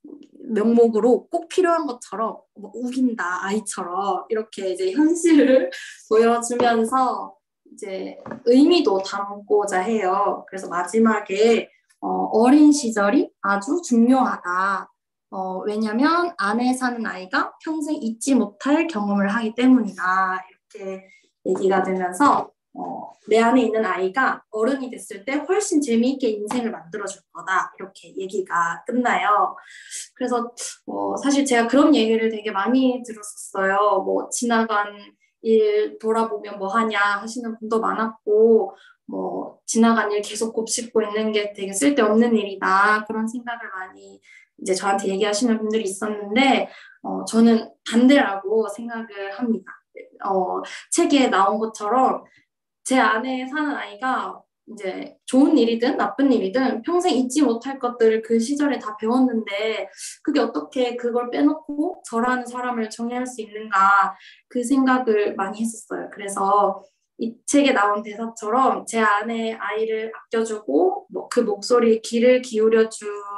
명목으로 꼭 필요한 것처럼 우긴다 아이처럼 이렇게 이제 현실을 보여주면서 이제 의미도 담고자 해요. 그래서 마지막에 어린 시절이 아주 중요하다. 왜냐면 안에 사는 아이가 평생 잊지 못할 경험을 하기 때문이다. 이렇게 얘기가 되면서 내 안에 있는 아이가 어른이 됐을 때 훨씬 재미있게 인생을 만들어줄 거다. 이렇게 얘기가 끝나요. 그래서 사실 제가 그런 얘기를 되게 많이 들었었어요. 지나간 일 돌아보면 뭐 하냐 하시는 분도 많았고 지나간 일 계속 곱씹고 있는 게 되게 쓸데없는 일이다. 그런 생각을 많이 이제 저한테 얘기하시는 분들이 있었는데 저는 반대라고 생각을 합니다. 책에 나온 것처럼 제 안에 사는 아이가 이제 좋은 일이든 나쁜 일이든 평생 잊지 못할 것들을 그 시절에 다 배웠는데 그게 어떻게 그걸 빼놓고 저라는 사람을 정의할 수 있는가 그 생각을 많이 했었어요. 그래서 이 책에 나온 대사처럼 제 안에 아이를 아껴주고 그 목소리에 귀를 기울여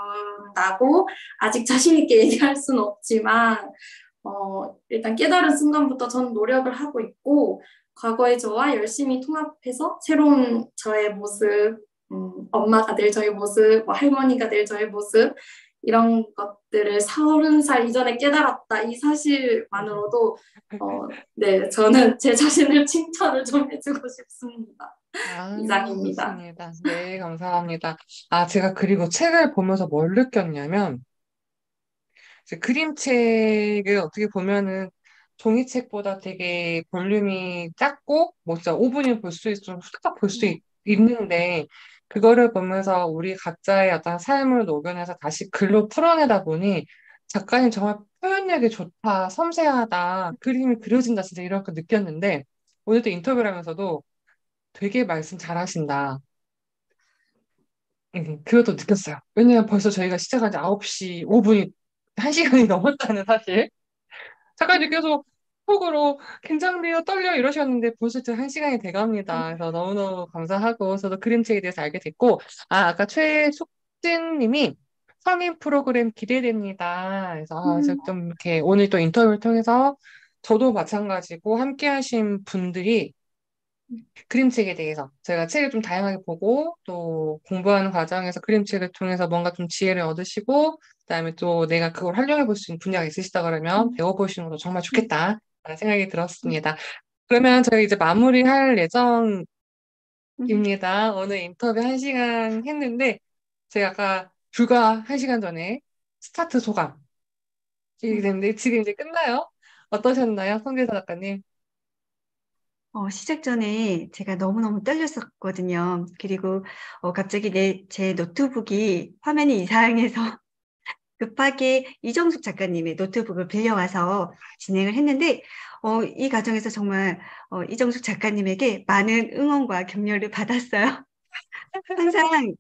준다고 아직 자신 있게 얘기할 수는 없지만 일단 깨달은 순간부터 저는 노력을 하고 있고 과거의 저와 열심히 통합해서 새로운 저의 모습, 엄마가 될 저의 모습, 할머니가 될 저의 모습 이런 것들을 30살 이전에 깨달았다. 이 사실만으로도 네, 저는 제 자신을 칭찬을 좀 해주고 싶습니다. 이상입니다. 좋습니다. 네, 감사합니다. 제가 그리고 책을 보면서 뭘 느꼈냐면, 이제 그림책을 어떻게 보면은 종이책보다 되게 볼륨이 작고, 진짜 5분이면 볼 수 있으면 후딱 볼 수 있는데, 그거를 보면서 우리 각자의 어떤 삶을 녹여내서 다시 글로 풀어내다 보니, 작가님 정말 표현력이 좋다, 섬세하다, 그림이 그려진다, 진짜 이렇게 느꼈는데, 오늘도 인터뷰를 하면서도 되게 말씀 잘하신다. 그것도 느꼈어요. 왜냐면 벌써 저희가 시작한 지 9시 5분이, 1시간이 넘었다는 사실. 작가님 계속 톡으로 긴장돼요, 떨려 이러셨는데 벌써 이제 1시간이 돼갑니다. 그래서 너무너무 감사하고 저도 그림책에 대해서 알게 됐고, 아까 최숙진 님이 성인 프로그램 기대됩니다. 그래서 제가 좀 이렇게 오늘 또 인터뷰를 통해서 저도 마찬가지고 함께 하신 분들이 그림책에 대해서 저희가 책을 좀 다양하게 보고 또 공부하는 과정에서 그림책을 통해서 뭔가 좀 지혜를 얻으시고 그다음에 또 내가 그걸 활용해 볼 수 있는 분야가 있으시다 그러면 배워보시는 것도 정말 좋겠다라는 생각이 들었습니다. 그러면 저희 이제 마무리할 예정입니다. 오늘 인터뷰 1시간 했는데 제가 아까 불과 1시간 전에 스타트 소감 얘기했는데 지금 이제 끝나요? 어떠셨나요? 송재사 작가님? 시작 전에 제가 너무너무 떨렸었거든요. 그리고 갑자기 제 노트북이 화면이 이상해서 급하게 이정숙 작가님의 노트북을 빌려와서 진행을 했는데, 이 과정에서 정말 이정숙 작가님에게 많은 응원과 격려를 받았어요. 항상,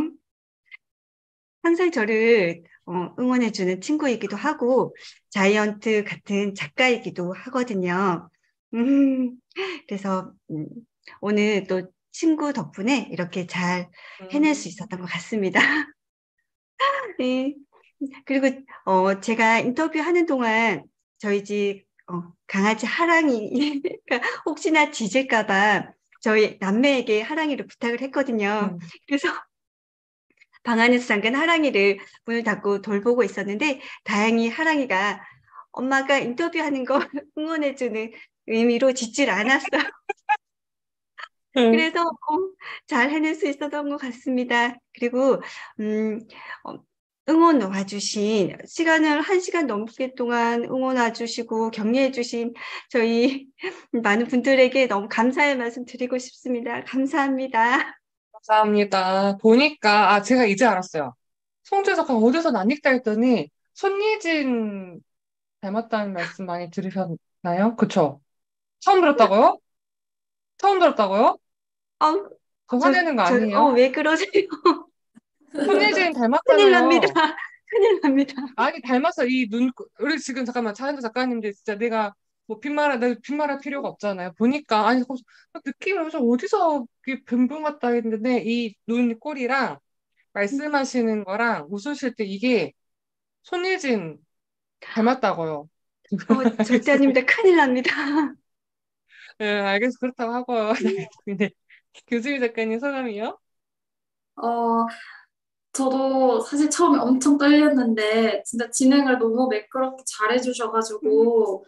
항상 저를 응원해주는 친구이기도 하고, 자이언트 같은 작가이기도 하거든요. 음, 그래서 오늘 또 친구 덕분에 이렇게 잘 해낼 수 있었던 것 같습니다. 네. 그리고 제가 인터뷰하는 동안 저희 집 강아지 하랑이 혹시나 짖을까 봐 저희 남매에게 하랑이를 부탁을 했거든요. 그래서 방 안에서 잠깐 하랑이를 문을 닫고 돌보고 있었는데 다행히 하랑이가 엄마가 인터뷰하는 거 응원해주는 의미로 짖질 않았어요. 응. 그래서 잘 해낼 수 있었던 것 같습니다. 그리고 음, 어, 응원 와주신 시간을 1시간 넘게 동안 응원 와주시고 격려해주신 저희 많은 분들에게 너무 감사의 말씀 드리고 싶습니다. 감사합니다. 감사합니다. 보니까, 제가 이제 알았어요. 송재석 어디서 낯익다 했더니, 손예진 닮았다는 말씀 많이 들으셨나요? 그쵸? 처음 들었다고요? 처음 들었다고요? 어, 저 화내는 거 아니에요? 왜 그러세요? 손예진 큰일 납니다. 닮았다며요. 큰일 납니다. 아니, 닮았어. 이 눈, 우리 지금 잠깐만, 차은도 작가님들 진짜 내가 뭐 내가 빈말할 필요가 없잖아요. 보니까, 아니, 느낌이 좀 어디서 이렇게 뱀분 같다 했는데, 이 눈 꼴이랑 말씀하시는 거랑 웃으실 때 이게 손예진 닮았다고요. 절대 알겠어요. 아닙니다. 큰일 납니다. 네, 알겠어. 그렇다고 하고요. 네. 교수님 작가님 소감이요? 어, 저도 사실 처음에 엄청 떨렸는데 진짜 진행을 너무 매끄럽게 잘해주셔가지고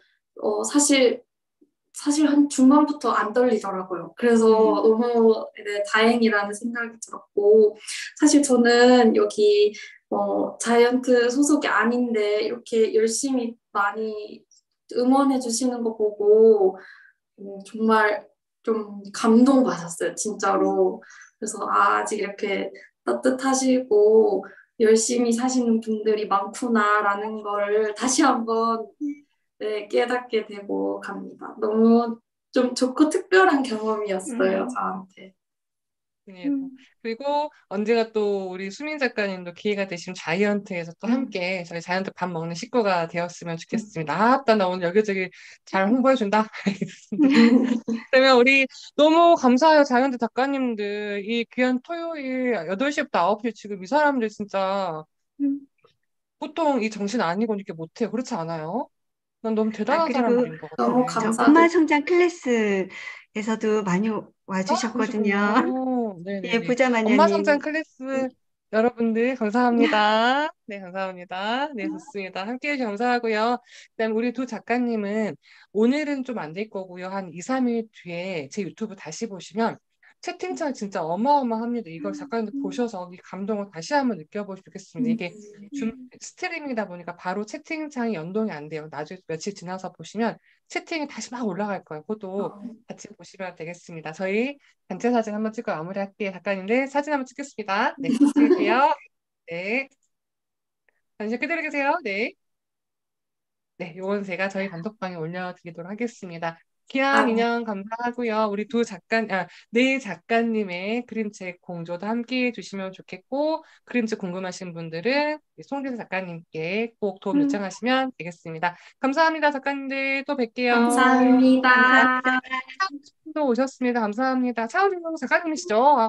사실 한 중반부터 안 떨리더라고요. 그래서 너무 네, 다행이라는 생각이 들었고 사실 저는 여기 자이언트 소속이 아닌데 이렇게 열심히 많이 응원해 주시는 거 보고 정말 좀 감동받았어요, 진짜로. 그래서 아직 이렇게 따뜻하시고 열심히 사시는 분들이 많구나라는 거를 다시 한번 네, 깨닫게 되고 갑니다. 너무 좀 좋고 특별한 경험이었어요, 음, 저한테. 네. 음, 그리고 언제가 또 우리 수민 작가님도 기회가 되시면 자이언트에서 또 음, 함께 저희 자이언트 밥 먹는 식구가 되었으면 음. 좋겠습니다. 아따, 나 오늘 여기저기 잘 홍보해준다. 알겠습니다. 그러면 우리 너무 감사해요. 자이언트 작가님들. 이 귀한 토요일 8시부터 9시 지금 이 사람들 진짜 음. 보통 이 정신 아니고 이렇게 못해요. 그렇지 않아요? 난 너무 대단한 그리고 사람들인 것 같아. 너무 엄마 감사드립니다. 성장 클래스에서도 많이 와주셨거든요. 그러시군요. 예, 네네네. 부자 엄마 성장 마녀님. 클래스 여러분들 감사합니다. 네, 감사합니다. 네, 좋습니다. 함께 해주셔서 감사하고요. 그다음 우리 두 작가님은 오늘은 좀 안 될 거고요. 한 2, 3일 뒤에 제 유튜브 다시 보시면 채팅창 진짜 어마어마합니다. 이걸 작가님들 보셔서 이 감동을 다시 한번 느껴보시면 좋겠습니다. 이게 스트리밍이다 보니까 바로 채팅창이 연동이 안 돼요. 나중에 며칠 지나서 보시면 채팅이 다시 막 올라갈 거예요. 그것도 같이 보시면 되겠습니다. 저희 단체 사진 한번 찍고 마무리할게요. 작가님들 사진 한번 찍겠습니다. 네, 찍을게요. 네, 잠시 그대로 계세요. 네, 네, 요건 제가 저희 단톡방에 올려드리도록 하겠습니다. 귀한 아, 네. 인형 감사하고요. 우리 네 작가님의 그림책 공조도 함께 해주시면 좋겠고, 그림책 궁금하신 분들은 송기세 작가님께 꼭 도움 음, 요청하시면 되겠습니다. 감사합니다, 작가님들. 또 뵐게요. 감사합니다. 감사합니다. 차은도 오셨습니다. 감사합니다. 차은우 작가님이시죠?